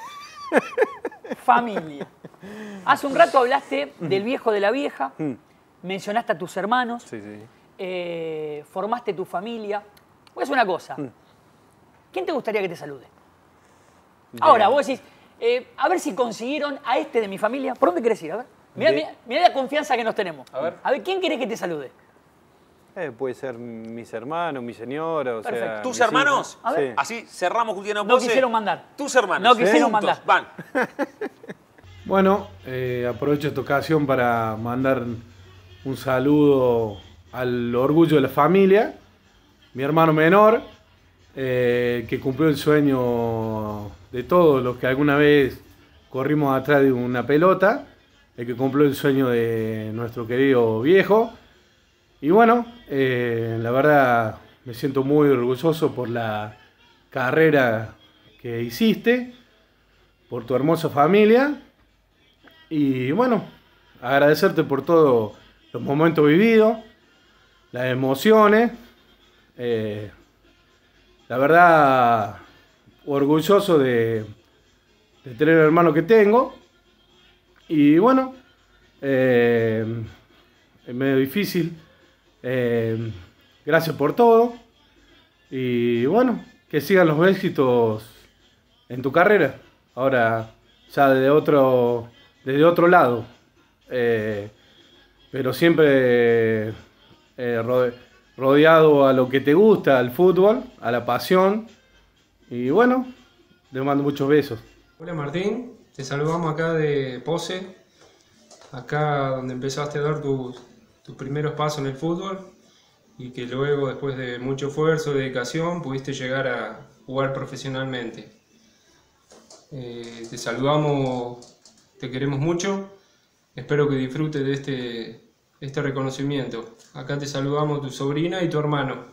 Familia. Hace un rato hablaste del viejo de la vieja. Mencionaste a tus hermanos, formaste tu familia. Voy a hacer una cosa. ¿Quién te gustaría que te salude? Bien. Ahora, vos decís, a ver si consiguieron a este de mi familia. ¿Por dónde querés ir? A ver. Mirá la confianza que nos tenemos. A ver, ¿quién querés que te salude? Puede ser mis hermanos, mi señora, o Perfecto. sea... ¿Tus hermanos? A ver. Sí. Así cerramos Justiniano Pose. No quisieron mandar. ¿Tus hermanos? No quisieron mandar. Van. Bueno, aprovecho esta ocasión para mandar un saludo al orgullo de la familia, mi hermano menor, que cumplió el sueño de todos los que alguna vez corrimos atrás de una pelota, el que cumplió el sueño de nuestro querido viejo. Y bueno, la verdad me siento muy orgulloso por la carrera que hiciste, por tu hermosa familia. Y bueno, agradecerte por todos los momentos vividos, las emociones. La verdad, orgulloso de tener el hermano que tengo. Y bueno, es medio difícil. Gracias por todo. Y bueno, que sigan los éxitos en tu carrera. Ahora ya desde otro lado. Pero siempre rodeado a lo que te gusta, al fútbol, a la pasión. Y bueno, le mando muchos besos. Hola Martín, te saludamos acá de Pose, acá donde empezaste a dar tus primeros pasos en el fútbol y que luego, después de mucho esfuerzo, dedicación, pudiste llegar a jugar profesionalmente. Te saludamos, te queremos mucho. Espero que disfrutes de este reconocimiento. Acá te saludamos tu sobrina y tu hermano.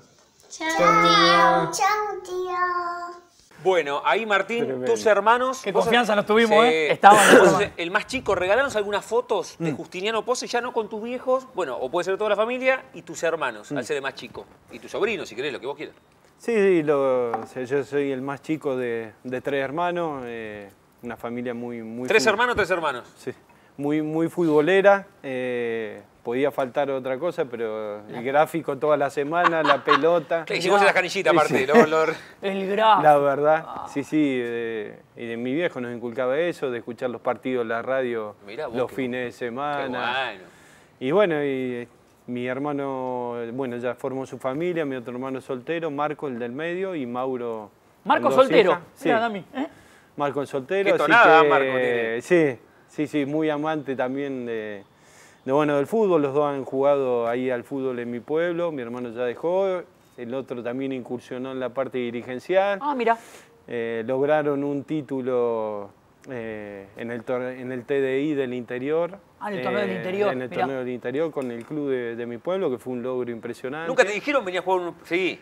Chao, chao, tío. Bueno, ahí Martín, tus hermanos... Qué confianza nos tuvimos, Estaban. El más chico, regalanos algunas fotos de Justiniano Pose, ya no con tus viejos, bueno, o puede ser toda la familia, y tus hermanos, al ser el más chico. Y tus sobrinos, si querés, lo que vos quieras. Sí, yo soy el más chico de 3 hermanos, una familia muy... ¿Tres hermanos o 3 hermanos? Sí. Muy futbolera, podía faltar otra cosa, pero el gráfico toda la semana, la pelota. Que hicimos la canillita aparte. El gráfico. La verdad, sí, y de mi viejo nos inculcaba eso, de escuchar los partidos en la radio los fines de semana. Y bueno, y mi hermano, bueno, ya formó su familia, mi otro hermano soltero, Marco, el del medio, y Mauro. Marco soltero. Sí. Mira, Dami, Marco el soltero. Qué tonada, que, Marco tiene. Sí, muy amante también del fútbol. Los dos han jugado ahí al fútbol en mi pueblo. Mi hermano ya dejó, el otro también incursionó en la parte dirigencial. Ah, mira. Lograron un título en el TDI del interior. Ah, en el torneo del interior. En el torneo del interior con el club de mi pueblo, que fue un logro impresionante. ¿Nunca te dijeron venía a jugar un...? Sí.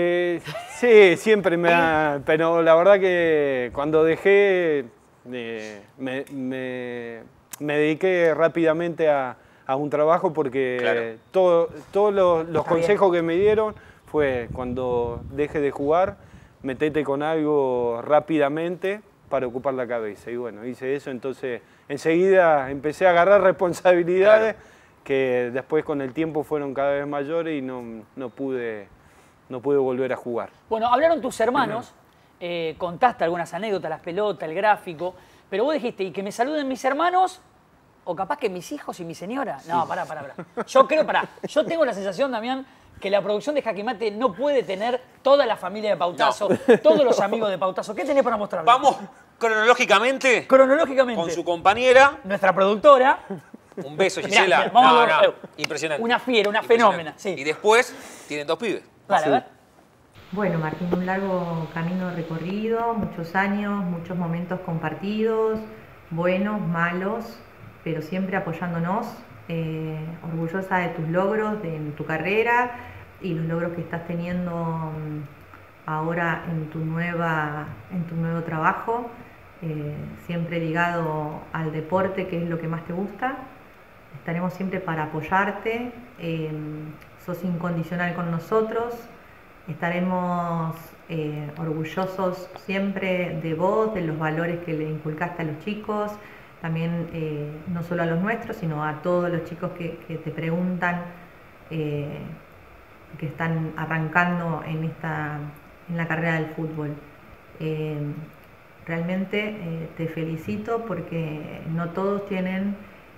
Sí, siempre me ha... Pero la verdad que cuando dejé... me dediqué rápidamente a un trabajo porque todos los consejos que me dieron fue cuando deje de jugar, metete con algo rápidamente para ocupar la cabeza. Y bueno, hice eso, entonces enseguida empecé a agarrar responsabilidades que después con el tiempo fueron cada vez mayores y no pude volver a jugar. Bueno, hablaron tus hermanos. Contaste algunas anécdotas, las pelotas, el gráfico, pero vos dijiste, ¿y que me saluden mis hermanos? O capaz que mis hijos y mi señora. No, pará. Yo tengo la sensación, Damián, que la producción de Jaque Mate no puede tener toda la familia de Pautazo, todos los amigos de Pautazo. ¿Qué tenés para mostrarme? Cronológicamente, Cronológicamente. con su compañera. Nuestra productora. Un beso, Mirá, Gisela. mirá, vamos a ver, Impresionante. Una fiera, una Impresionante. fenómena. Sí. Y después tienen 2 pibes. Dale, a ver. Bueno, Martín, un largo camino recorrido, muchos años, muchos momentos compartidos, buenos, malos, pero siempre apoyándonos, orgullosa de tus logros, de tu carrera y los logros que estás teniendo ahora en tu nuevo trabajo, siempre ligado al deporte, que es lo que más te gusta. Estaremos siempre para apoyarte, sos incondicional con nosotros. Estaremos orgullosos siempre de vos, de los valores que le inculcaste a los chicos, también no solo a los nuestros, sino a todos los chicos que te preguntan, que están arrancando en la carrera del fútbol. Realmente te felicito porque no todos tienen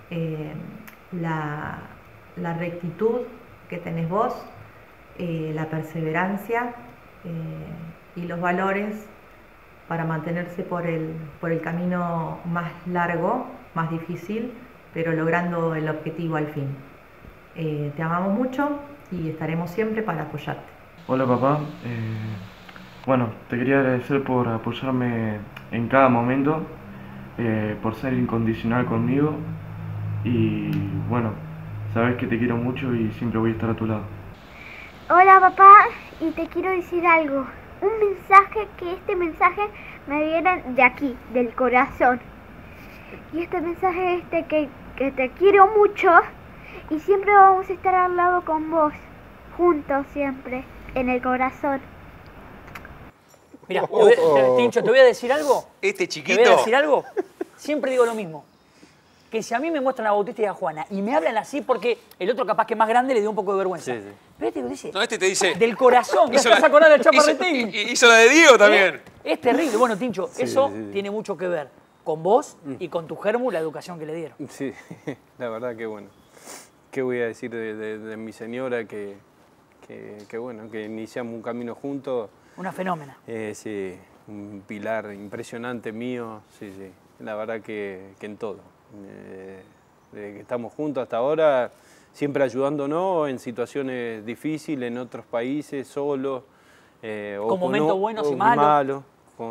la rectitud que tenés vos, la perseverancia y los valores para mantenerse por el camino más largo, más difícil, pero logrando el objetivo al fin. Te amamos mucho y estaremos siempre para apoyarte. Hola papá, bueno, te quería agradecer por apoyarme en cada momento, por ser incondicional conmigo y bueno, sabes que te quiero mucho y siempre voy a estar a tu lado. Hola papá, y te quiero decir algo. Un mensaje, que este mensaje me viene de aquí, del corazón. Y este mensaje es que te quiero mucho y siempre vamos a estar al lado con vos, juntos siempre, en el corazón. Mira, Tincho, ¿te voy a decir algo? Este chiquito. ¿Te voy a decir algo? Siempre digo lo mismo. Que si a mí me muestran a Bautista y a Juana y me hablan así porque el otro capaz que es más grande le dio un poco de vergüenza. Sí, sí. Pero este lo dice. No, este te dice. Del corazón. ¿Te Hizo estás la- acordando del hizo- Chaparretín? Hizo la de Diego también. Es terrible. Bueno, Tincho, Sí, eso sí, sí. tiene mucho que ver con vos y con tu germu, la educación que le dieron. Sí, la verdad que bueno. ¿Qué voy a decir de mi señora que bueno, que iniciamos un camino juntos? Una fenómena. Sí, un pilar impresionante mío, sí, sí. La verdad que en todo. Desde que estamos juntos hasta ahora, siempre ayudándonos en situaciones difíciles, en otros países, solos. Con momentos buenos y malos.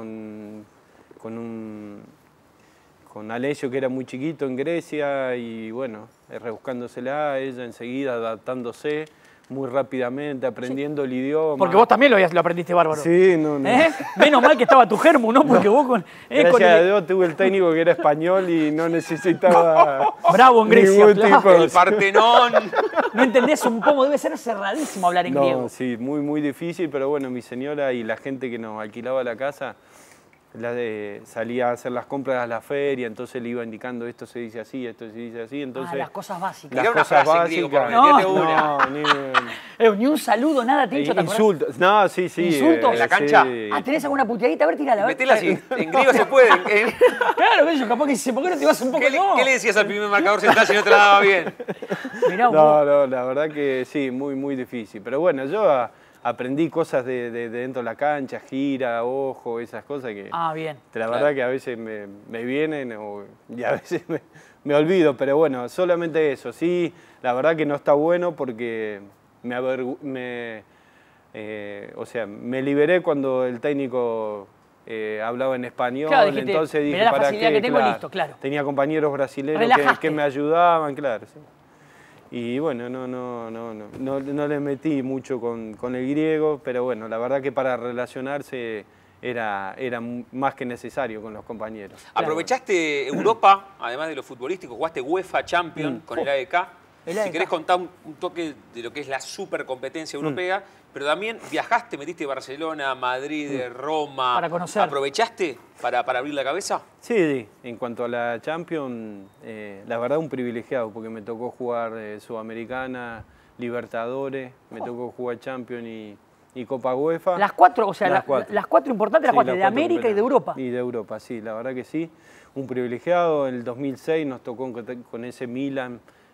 Con Alessio, que era muy chiquito en Grecia, y bueno, rebuscándosela a ella enseguida, adaptándose muy rápidamente, aprendiendo el idioma. Porque vos también lo aprendiste bárbaro. Sí, no. Menos mal que estaba tu germu, ¿no? Porque vos con... Gracias a Dios tuve el técnico que era español y no necesitaba... Bravo en Grecia, ningún claro. tipo de- El Partenón. No entendés un poco, debe ser cerradísimo hablar en griego. No, sí, muy, muy difícil, pero bueno, mi señora y la gente que nos alquilaba la casa, salía a hacer las compras a la feria, entonces le iba indicando esto se dice así, esto se dice así, entonces... Las cosas básicas. Las Tirá una cosas frase en griego, básicas. por favor, tirate una. Ni un saludo, nada, Tincho, ¿te acordás? Insultos, no, sí, sí. ¿Insultos? ¿En la cancha? Sí. Ah, ¿tenés alguna puteadita? A ver, tirala. a ver. Metela así. En griego se puede. Claro, que yo capaz que dice, ¿por qué no te vas un poco ¿Qué le decías al primer marcador central si no te la daba bien? Mirá, No, la verdad que sí, muy, muy difícil. Pero bueno, yo aprendí cosas de dentro de la cancha, gira, ojo, esas cosas que... Ah, bien. La verdad que a veces me vienen y a veces me olvido, pero bueno, solamente eso. Sí, la verdad que no está bueno porque me liberé cuando el técnico hablaba en español, Claro, dijiste, entonces dije, mirá la ¿para facilidad qué? que tengo, listo, claro. Tenía compañeros brasileños Relajaste. que me ayudaban, claro. Sí. Y bueno, no le metí mucho con el griego, pero bueno, la verdad que para relacionarse era más que necesario con los compañeros. ¿Aprovechaste Europa, además de lo futbolístico? ¿Jugaste UEFA Champions con el AEK? Si querés contar un toque de lo que es la super competencia europea, pero también viajaste, metiste Barcelona, Madrid, Roma. Para conocer. ¿Aprovechaste para abrir la cabeza? Sí, en cuanto a la Champions, la verdad un privilegiado, porque me tocó jugar Sudamericana, Libertadores, me tocó jugar Champions y Copa UEFA. Las cuatro, o sea, Las cuatro. las cuatro importantes, las Sí, cuatro, las de cuatro América y de campeonatos. Europa. Y de Europa, sí, la verdad que sí. Un privilegiado. En el 2006 nos tocó con ese Milan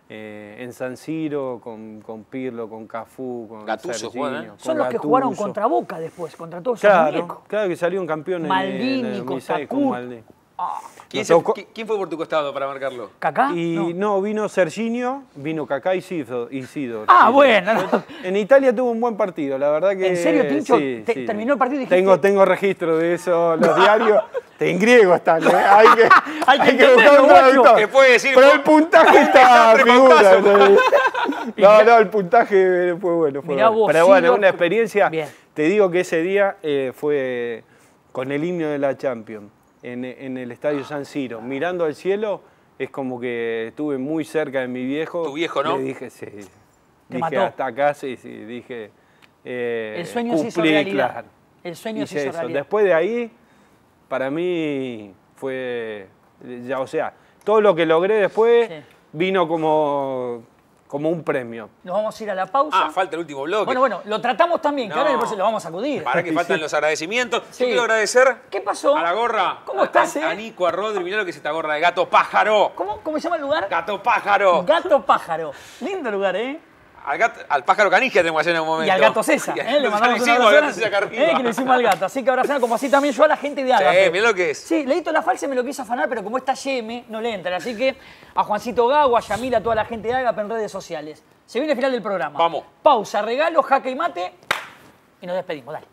en San Siro, con Pirlo, con Cafú, con Gattuso, Serginho, con Son los que Gattuso. jugaron contra Boca después, contra todos esos muñecos. Claro que salieron campeones Maldini, en el 2006 con Costa Maldini. ¿Quién fue por tu costado para marcarlo? ¿Kaká? Y no, vino Serginho, vino Kaká y Sidor. Ah, bueno. En Italia tuvo un buen partido, la verdad que... ¿En serio, Tincho? Sí, sí. ¿Terminó el partido y dijiste? Tengo registro de eso, los diarios. En griego están, ¿eh? Hay que entenderlo, buscar un guacho. traductor. Te puede decir, pero el puntaje está figura. Paucazo. No, el puntaje fue bueno. Mirá vos, pero bueno, Sidor, una experiencia. bien. Te digo que ese día fue con el himno de la Champions, en el Estadio San Siro, mirando al cielo, es como que estuve muy cerca de mi viejo. Tu viejo, ¿no? Le dije, sí. Dije, mató. hasta acá, sí, dije... el sueño se hizo realidad. Claro. El sueño se hizo realidad. Después de ahí, para mí fue... Ya, o sea, todo lo que logré después vino como un premio. Nos vamos a ir a la pausa. Falta el último bloque. Bueno, lo tratamos también, que ahora después lo vamos a acudir. Para que faltan los agradecimientos. Sí. Yo quiero agradecer. ¿Qué pasó? A la gorra. ¿Cómo estás, a Nico, a Rodri, mirá lo que es esta gorra de Gato Pájaro. ¿Cómo se llama el lugar? Gato Pájaro. Gato Pájaro. Lindo lugar, ¿eh? Al pájaro Canigia tenemos que hacer en un momento. Y al gato César, le mandamos un abrazo que le hicimos al gato. Así que abrazamos como así también yo a la gente de Ágape. Sí, mirá lo que es. Sí, Leito La Falsa me lo quiso afanar, pero como está YM, no le entra. Así que a Juancito Gago, a Yamila, a toda la gente de Ágape en redes sociales. Se viene el final del programa. Vamos. Pausa, regalo, jaque y mate. Y nos despedimos, dale.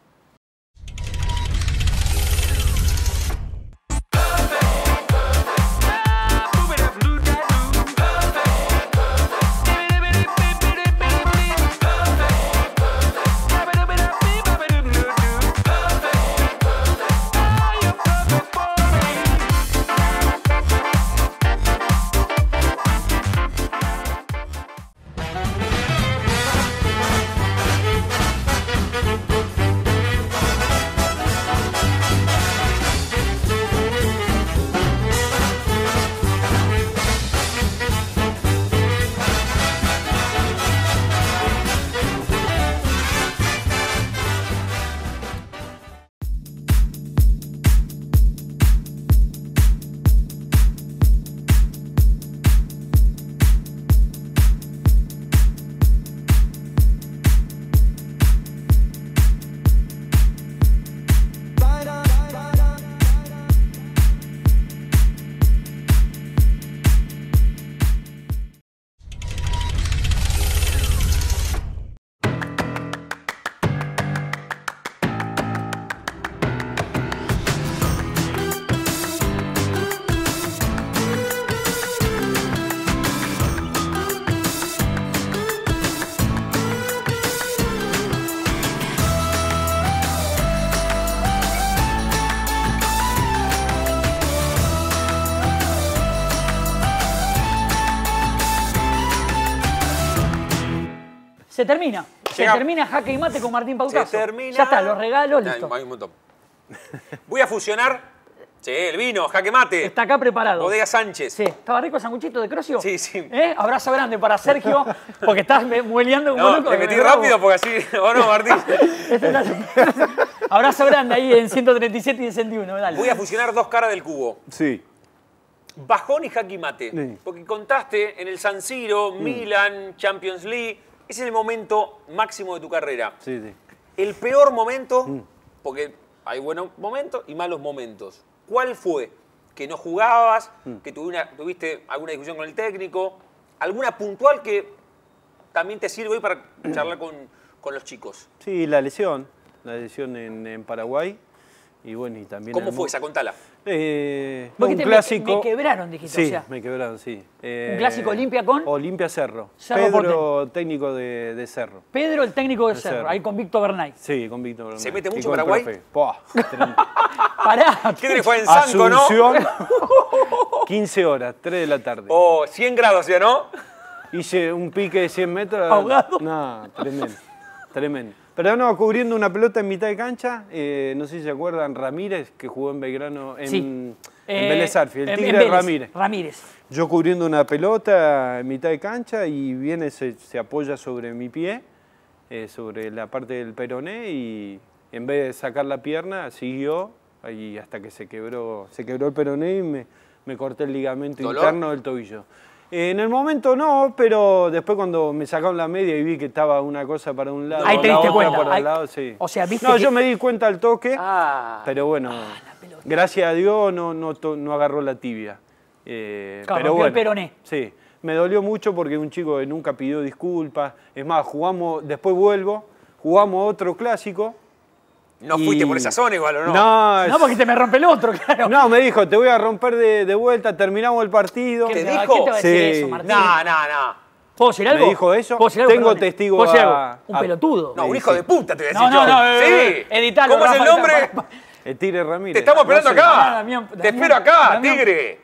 Se termina. Se termina Jaque y Mate con Martín Pautazo. Se termina. Ya está, los regalos, listo. Hay un montón. Voy a fusionar. Sí, el vino, Jaque Mate. Está acá preparado. Bodega Sánchez. Sí. ¿Estaba rico el sanguchito de Crocio? Sí, sí. Abrazo grande para Sergio, porque estás mueleando como no, loco. te metí rápido porque así... ¿O no, Martín? Abrazo grande ahí en 137 y 61. Dale. Voy a fusionar dos caras del cubo. Sí. Bajón y Jaque Mate. Sí. Porque contaste en el San Siro, Milan, Champions League. Ese es el momento máximo de tu carrera. Sí, sí. El peor momento, porque hay buenos momentos y malos momentos. ¿Cuál fue? ¿Que no jugabas? ¿Que tuviste alguna discusión con el técnico? ¿Alguna puntual que también te sirve hoy para charlar con los chicos? Sí, la lesión en Paraguay. Y bueno, y también... ¿Cómo fue esa? Contala. Un clásico... Me quebraron, dijiste. Sí, o sea, me quebraron, sí. ¿un clásico Olimpia con? Olimpia Cerro. Cerro Pedro, técnico de Cerro. Pedro, el técnico de Cerro, ahí con Víctor Bernay. Sí, con Víctor Bernay. ¿Se mete mucho Y con Paraguay? profe. Pua, Pará. ¿Qué te fue en Sanco, no? Asunción, 15 horas, 3 de la tarde. 100 grados ya, ¿no? Hice un pique de 100 metros. ¿Ahogado? No, tremendo, tremendo. Pero no, cubriendo una pelota en mitad de cancha, no sé si se acuerdan, Ramírez, que jugó en Belgrano, en Vélez Arfield, el Tigre Ramírez. Yo cubriendo una pelota en mitad de cancha y viene, se apoya sobre mi pie, sobre la parte del peroné y en vez de sacar la pierna, siguió y hasta que se quebró el peroné y me corté el ligamento interno del tobillo. En el momento no, pero después cuando me sacaron la media y vi que estaba una cosa para un lado, Ahí te la diste otra cuenta. para el lado, sí. O sea, viste No, que- yo me di cuenta al toque, Ah. pero bueno, gracias a Dios no agarró la tibia. Claro, Pero rompió el bueno, peroné. sí, me dolió mucho porque un chico que nunca pidió disculpas. Es más, después jugamos otro clásico. No fuiste por esa zona igual, ¿o no? No, porque te me rompe el otro, claro. No, me dijo, te voy a romper de vuelta, terminamos el partido. ¿Qué te dijo? ¿Qué te va a decir eso, Martín? No. ¿Puedo decir algo? ¿Me dijo eso? ¿Puedo decir algo? Tengo Perdón. testigo ¿Puedo decir a- algo? Un a- pelotudo. No, un hijo de puta te voy a decir No, yo. Sí. editalo, ¿Cómo es el Rafa, nombre? El Tigre Ramírez. Te estamos esperando No sé. acá. Damián, Te espero acá, Tigre.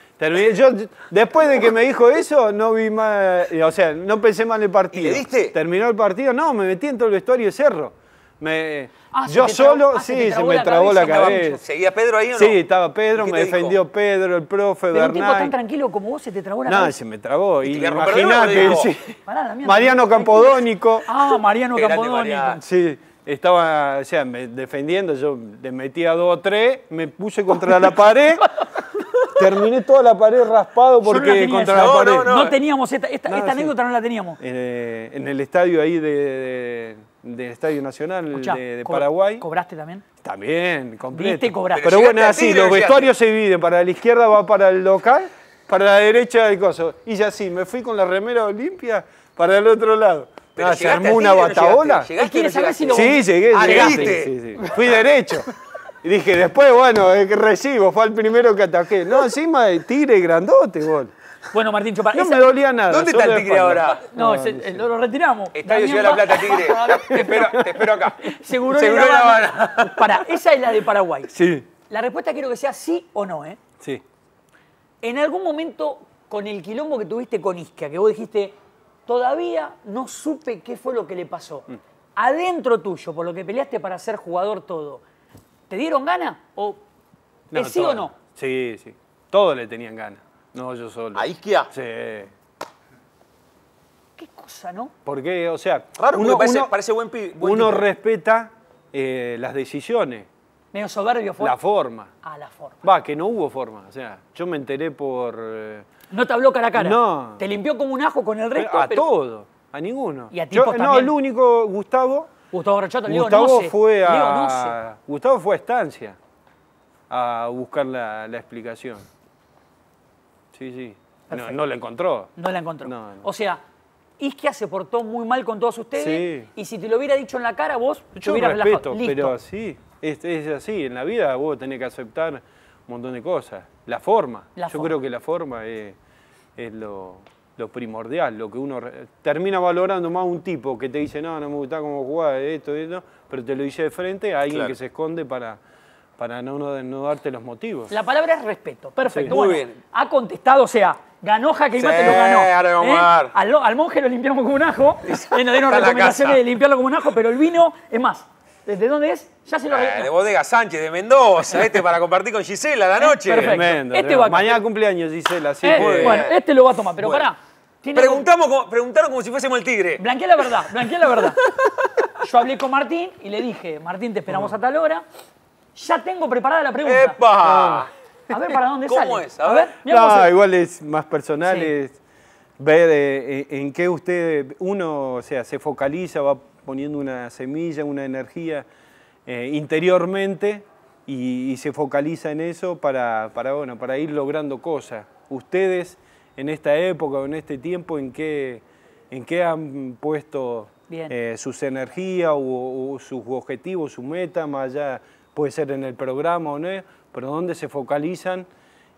Después de que me dijo eso, no vi más, o sea, no pensé más en el partido. ¿Y le diste? Terminó el partido, no, me metí en todo el vestuario de Cerro. Ah, Yo se te trabó- solo, ah, se sí, te se trabó me la trabó la cabeza. cabeza. ¿Seguía Pedro ahí o no? Sí, estaba Pedro, ¿Y qué me te dijo? defendió Pedro, el profe, Pero un tipo tan Bernay. tranquilo como vos se te trabó la No, cabeza. se me trabó. ¿Y Y te la rompió de nuevo, imagínate, le dijo? sí. Pará, Damián, Mariano Campodónico. Ah, Mariano Qué grande Campodónico. Mariano. Sí, estaba, o sea, defendiendo, yo le metía 2 o 3, me puse contra la pared, terminé toda la pared raspado Yo no la porque tenía contra esa. la pared. No teníamos esta No, sí. anécdota, no la teníamos. En el estadio ahí del Estadio Nacional Escuchá, de Paraguay. ¿Cobraste también? También, completo. Viste y cobraste. Pero Pero bueno, llegaste así, a Tigre, los llegaste. vestuarios se dividen. Para la izquierda va para el local, para la derecha el coso. Y ya sí, me fui con la remera Olimpia para el otro lado. Pero Se llegaste armó a una Tigre o no bataola. llegaste. ¿Llegaste o quiere no saber llegaste? si lo- Sí, llegué. Ah, llegaste. ¿llegaste? Sí. Fui derecho. Y dije, después, bueno, que recibo, fue el primero que ataqué. No, encima de Tigre grandote, gol. Bueno, Martín, No me dolía nada. ¿Dónde solo está el de Tigre espalda. ahora? No, lo retiramos. Estadio Damián Ciudad de la va- Plata, Tigre. Te espero acá. Seguro Seguro de de La La Habana. Pará, esa es la de Paraguay. Sí, La respuesta quiero que sea sí o no, ¿eh? sí. En algún momento, con el quilombo que tuviste con Isquia, que vos dijiste, todavía no supe qué fue lo que le pasó. Adentro tuyo, por lo que peleaste para ser jugador todo, ¿te dieron ganas? ¿O es sí todo. o no? Sí, sí. Todos le tenían ganas. No, yo solo. ¿A Isquia? Sí. Qué cosa, ¿no? Porque, o sea, Raro, porque parece buen uno tipo. respeta las decisiones, Medio soberbio fue. la forma. Ah, la forma. Va, que no hubo forma. O sea, yo me enteré por... No te habló cara a cara. No. Te limpió como un ajo con el resto. a pero- todo, a ninguno. Y a tipos No, también. el único, Gustavo Rochoto, Leo Gustavo Noce. fue Leo a Noce. Gustavo fue a Estancia a buscar la explicación. Sí, sí. No la encontró. No la encontró. No, no. O sea, Isquia se portó muy mal con todos ustedes. Sí. Y si te lo hubiera dicho en la cara, vos te Yo hubieras respeto, relajado. Listo. pero sí, es así. En la vida vos tenés que aceptar un montón de cosas. La forma. La Yo forma. creo que la forma es lo primordial, lo que uno termina valorando más a un tipo que te dice, no me gusta cómo jugás, esto, pero te lo dice de frente a alguien Claro. que se esconde para no darte los motivos. La palabra es respeto. Perfecto. Sí. Muy Bueno, bien. ha contestado, o sea, ganó Jaque Sí, Mate, lo ganó. ahora vamos a dar. Al monje lo limpiamos como un ajo. Nos dieron Está en la recomendaciones casa. de limpiarlo como un ajo, pero el vino, es más, ¿desde dónde es? Ya se lo De Bodega Sánchez, de Mendoza, para compartir con Gisela a la noche. Perfecto. Tremendo, Este tremendo. va acá. Mañana cumpleaños, Gisela. Así Eh, que- bueno, este lo va a tomar, pero Bueno. pará. Tiene Preguntaron como si fuésemos el Tigre. Blanqueé la verdad, blanqueé la verdad. Yo hablé con Martín y le dije, Martín, te esperamos a tal hora. Ya tengo preparada la pregunta. ¡Epa! A ver para dónde ¿Cómo sale. es? A ver. mirá cómo No, se- igual es más personal, Sí. es ver en qué uno, o sea, se focaliza, va poniendo una semilla, una energía interiormente y se focaliza en eso para ir logrando cosas. Ustedes en esta época o en este tiempo, ¿en qué han puesto Bien. sus energías o sus objetivos, su meta, más allá, puede ser en el programa o no, pero dónde se focalizan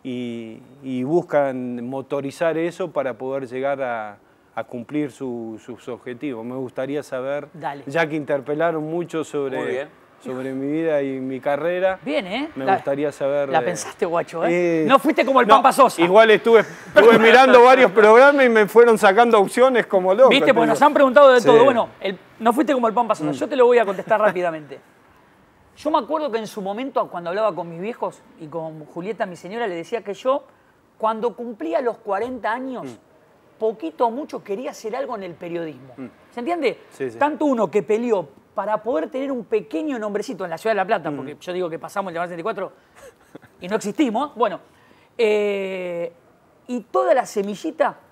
y buscan motorizar eso para poder llegar a cumplir sus objetivos? Me gustaría saber, Dale. ya que interpelaron mucho Muy sobre bien. mi vida y mi carrera, Bien, ¿eh? me La- gustaría saber... La pensaste, guacho, ¿eh? No fuiste como el no, Pampa Sosa. Igual estuve mirando varios programas y me fueron sacando opciones como loco. ¿Viste? te Porque nos digo. han preguntado de Sí. todo. Bueno, no fuiste como el Pampa Sosa. Yo te lo voy a contestar rápidamente. Yo me acuerdo que en su momento, cuando hablaba con mis viejos y con Julieta, mi señora, le decía que yo, cuando cumplía los 40 años, poquito o mucho quería hacer algo en el periodismo. ¿Se entiende? Sí, sí. Tanto uno que peleó para poder tener un pequeño nombrecito en la Ciudad de La Plata, porque yo digo que pasamos el Llamar 74 y no existimos, bueno, y toda la semillita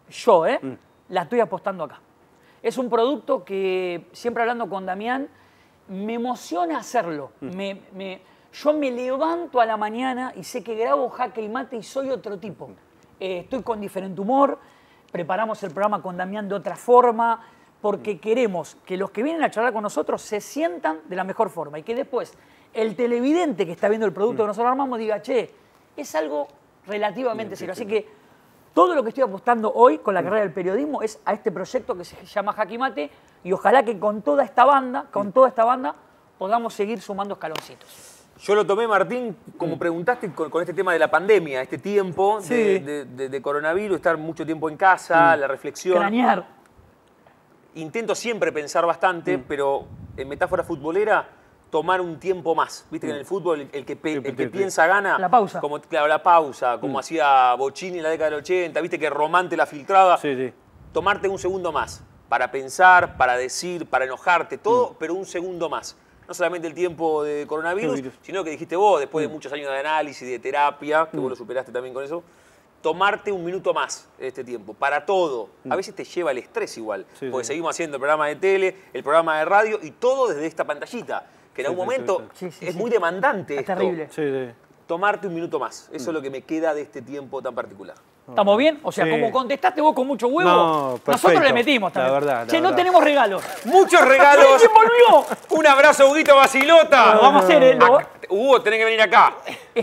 yo, la estoy apostando acá. Es un producto que, siempre hablando con Damián, me emociona hacerlo. Yo me levanto a la mañana y sé que grabo Jaque y Mate y soy otro tipo. Estoy con diferente humor, preparamos el programa con Damián de otra forma, porque queremos que los que vienen a charlar con nosotros se sientan de la mejor forma y que después el televidente que está viendo el producto que nosotros armamos diga, che, es algo relativamente serio. Así que todo lo que estoy apostando hoy con la carrera del periodismo es a este proyecto que se llama Jaque y Mate y ojalá que con toda esta banda, podamos seguir sumando escaloncitos. Yo lo tomé, Martín, como preguntaste, con este tema de la pandemia, este tiempo de coronavirus, estar mucho tiempo en casa, la reflexión. Cranear. Intento siempre pensar bastante, pero en metáfora futbolera, tomar un tiempo más. Viste que en el fútbol el que piensa gana. La pausa. Como, claro, la pausa, como hacía Bocini en la década del 80, viste que Romante la filtraba. Tomarte un segundo más para pensar, para decir, para enojarte, todo, pero un segundo más. No solamente el tiempo de coronavirus, sino que dijiste vos, después de muchos años de análisis, de terapia, que vos lo superaste también con eso, tomarte un minuto más en este tiempo, para todo. A veces te lleva el estrés igual, porque seguimos haciendo el programa de tele, el programa de radio y todo desde esta pantallita, que en algún momento es muy demandante esto. Terrible. Tomarte un minuto más, eso es lo que me queda de este tiempo tan particular. ¿Estamos bien? O sea, como contestaste vos con mucho huevo, nosotros le metimos también. La verdad. Che, no tenemos regalos. ¡Muchos regalos! ¿Quién volvió? ¡Un abrazo, Huguito Basilota! Vamos a hacer Hugo, tenés que venir acá.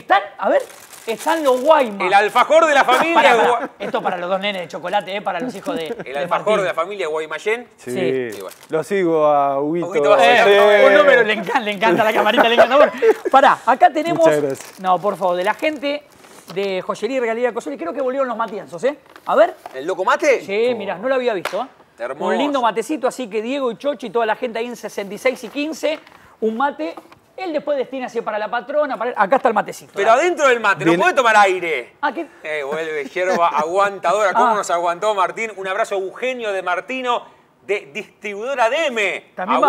Están los Guaymas. El alfajor de la familia. Pará. Esto para los dos nenes de chocolate, para los hijos de El alfajor de la familia Guaymallén. Sí. Bueno. Lo sigo a Huguito. Un número, le encanta la camarita, le encanta. Bueno, pará, acá tenemos. No, por favor, de la gente de Joyería y Regalía Cosoli. Creo que volvieron los matienzos, A ver. ¿El loco mate? Sí, mirá, no lo había visto, Hermoso. Un lindo matecito, así que Diego y Chochi y toda la gente ahí en 66 y 15, un mate. Él después destina así para la patrona. Acá está el matecito. Pero adentro del mate, no puede tomar aire. ¿Qué? Vuelve hierba aguantadora. ¿Cómo nos aguantó Martín? Un abrazo a Eugenio de Martino, de distribuidora DM.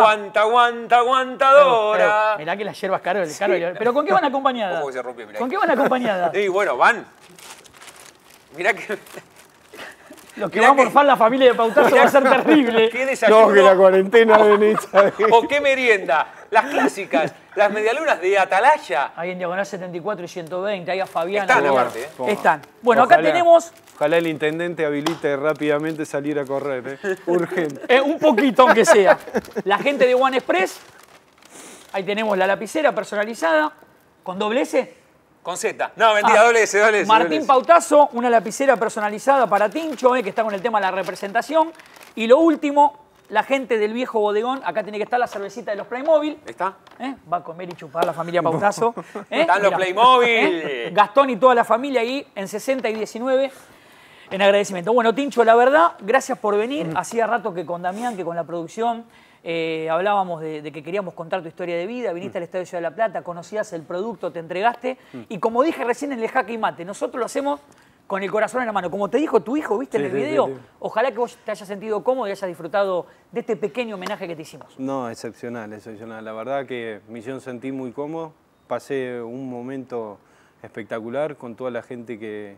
Aguantadora. Mirá que la hierba es caro. Pero ¿con qué van acompañadas? ¿Cómo se rompió? Mirá. ¿Con qué van acompañadas? Y bueno, van. Mirá que... Lo que va a morfar la familia de Pautazo va a ser terrible. ¿Qué desayuno? No, que la cuarentena venís. ¿O qué merienda? Las clásicas, las medialunas de Atalaya. Ahí en Diagonal 74 y 120, ahí a Fabián. Están aparte, Están. Bueno, acá tenemos... Ojalá el intendente habilite rápidamente salir a correr, urgente. Un poquito, aunque sea. La gente de One Express. Ahí tenemos la lapicera personalizada, con doble S. Con Z. No, mentira, doble S. Martín Pautazo, una lapicera personalizada para Tincho, que está con el tema de la representación. Y lo último, la gente del viejo bodegón. Acá tiene que estar la cervecita de los Playmobil. ¿Está? Va a comer y chupar la familia Pautazo. Están los Playmobil. Gastón y toda la familia ahí en 60 y 19. En agradecimiento. Bueno, Tincho, la verdad, gracias por venir. Hacía rato que con Damián, que con la producción, hablábamos de que queríamos contar tu historia de vida. Viniste al Estadio de Ciudad de la Plata, conocías el producto, te entregaste. Y como dije recién en el Jaque y Mate, nosotros lo hacemos con el corazón en la mano. Como te dijo tu hijo, ¿viste en el video? Ojalá que vos te hayas sentido cómodo y hayas disfrutado de este pequeño homenaje que te hicimos. No, excepcional. La verdad que me hicieron sentir muy cómodo. Pasé un momento espectacular con toda la gente que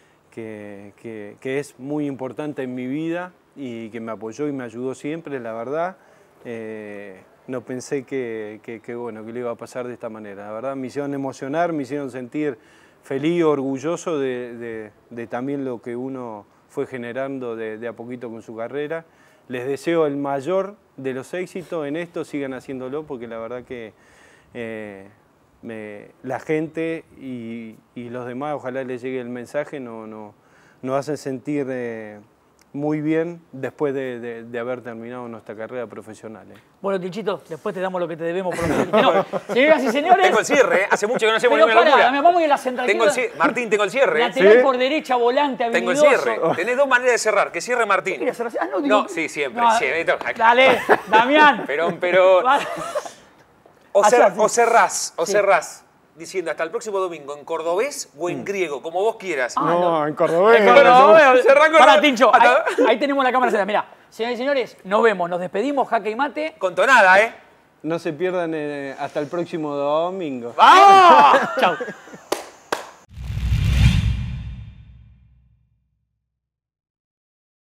es muy importante en mi vida y que me apoyó y me ayudó siempre, la verdad. No pensé que le iba a pasar de esta manera. La verdad, me hicieron emocionar, me hicieron sentir feliz, orgulloso de también lo que uno fue generando de a poquito con su carrera. Les deseo el mayor de los éxitos en esto, sigan haciéndolo, porque la verdad que la gente y los demás, ojalá les llegue el mensaje, nos hacen sentir muy bien después de haber terminado nuestra carrera profesional. Bueno, Tinchito, después te damos lo que te debemos. Señoras y señores. Tengo el cierre, hace mucho que no hacemos ninguna locura. Vamos a ir a la central. Martín, tengo el cierre. Lateral por derecha, volante, habilidoso. Tengo el cierre. Tenés dos maneras de cerrar. Que cierre Martín. No, sí, siempre. Dale, Damián. Pero... O cerrás diciendo hasta el próximo domingo en cordobés o en griego, como vos quieras. No, en cordobés. Para, Tincho, ahí tenemos la cámara. Mirá, señoras y señores, nos vemos, nos despedimos, Jaque y Mate. Con tonada, No se pierdan hasta el próximo domingo. ¡Vamos! Chau.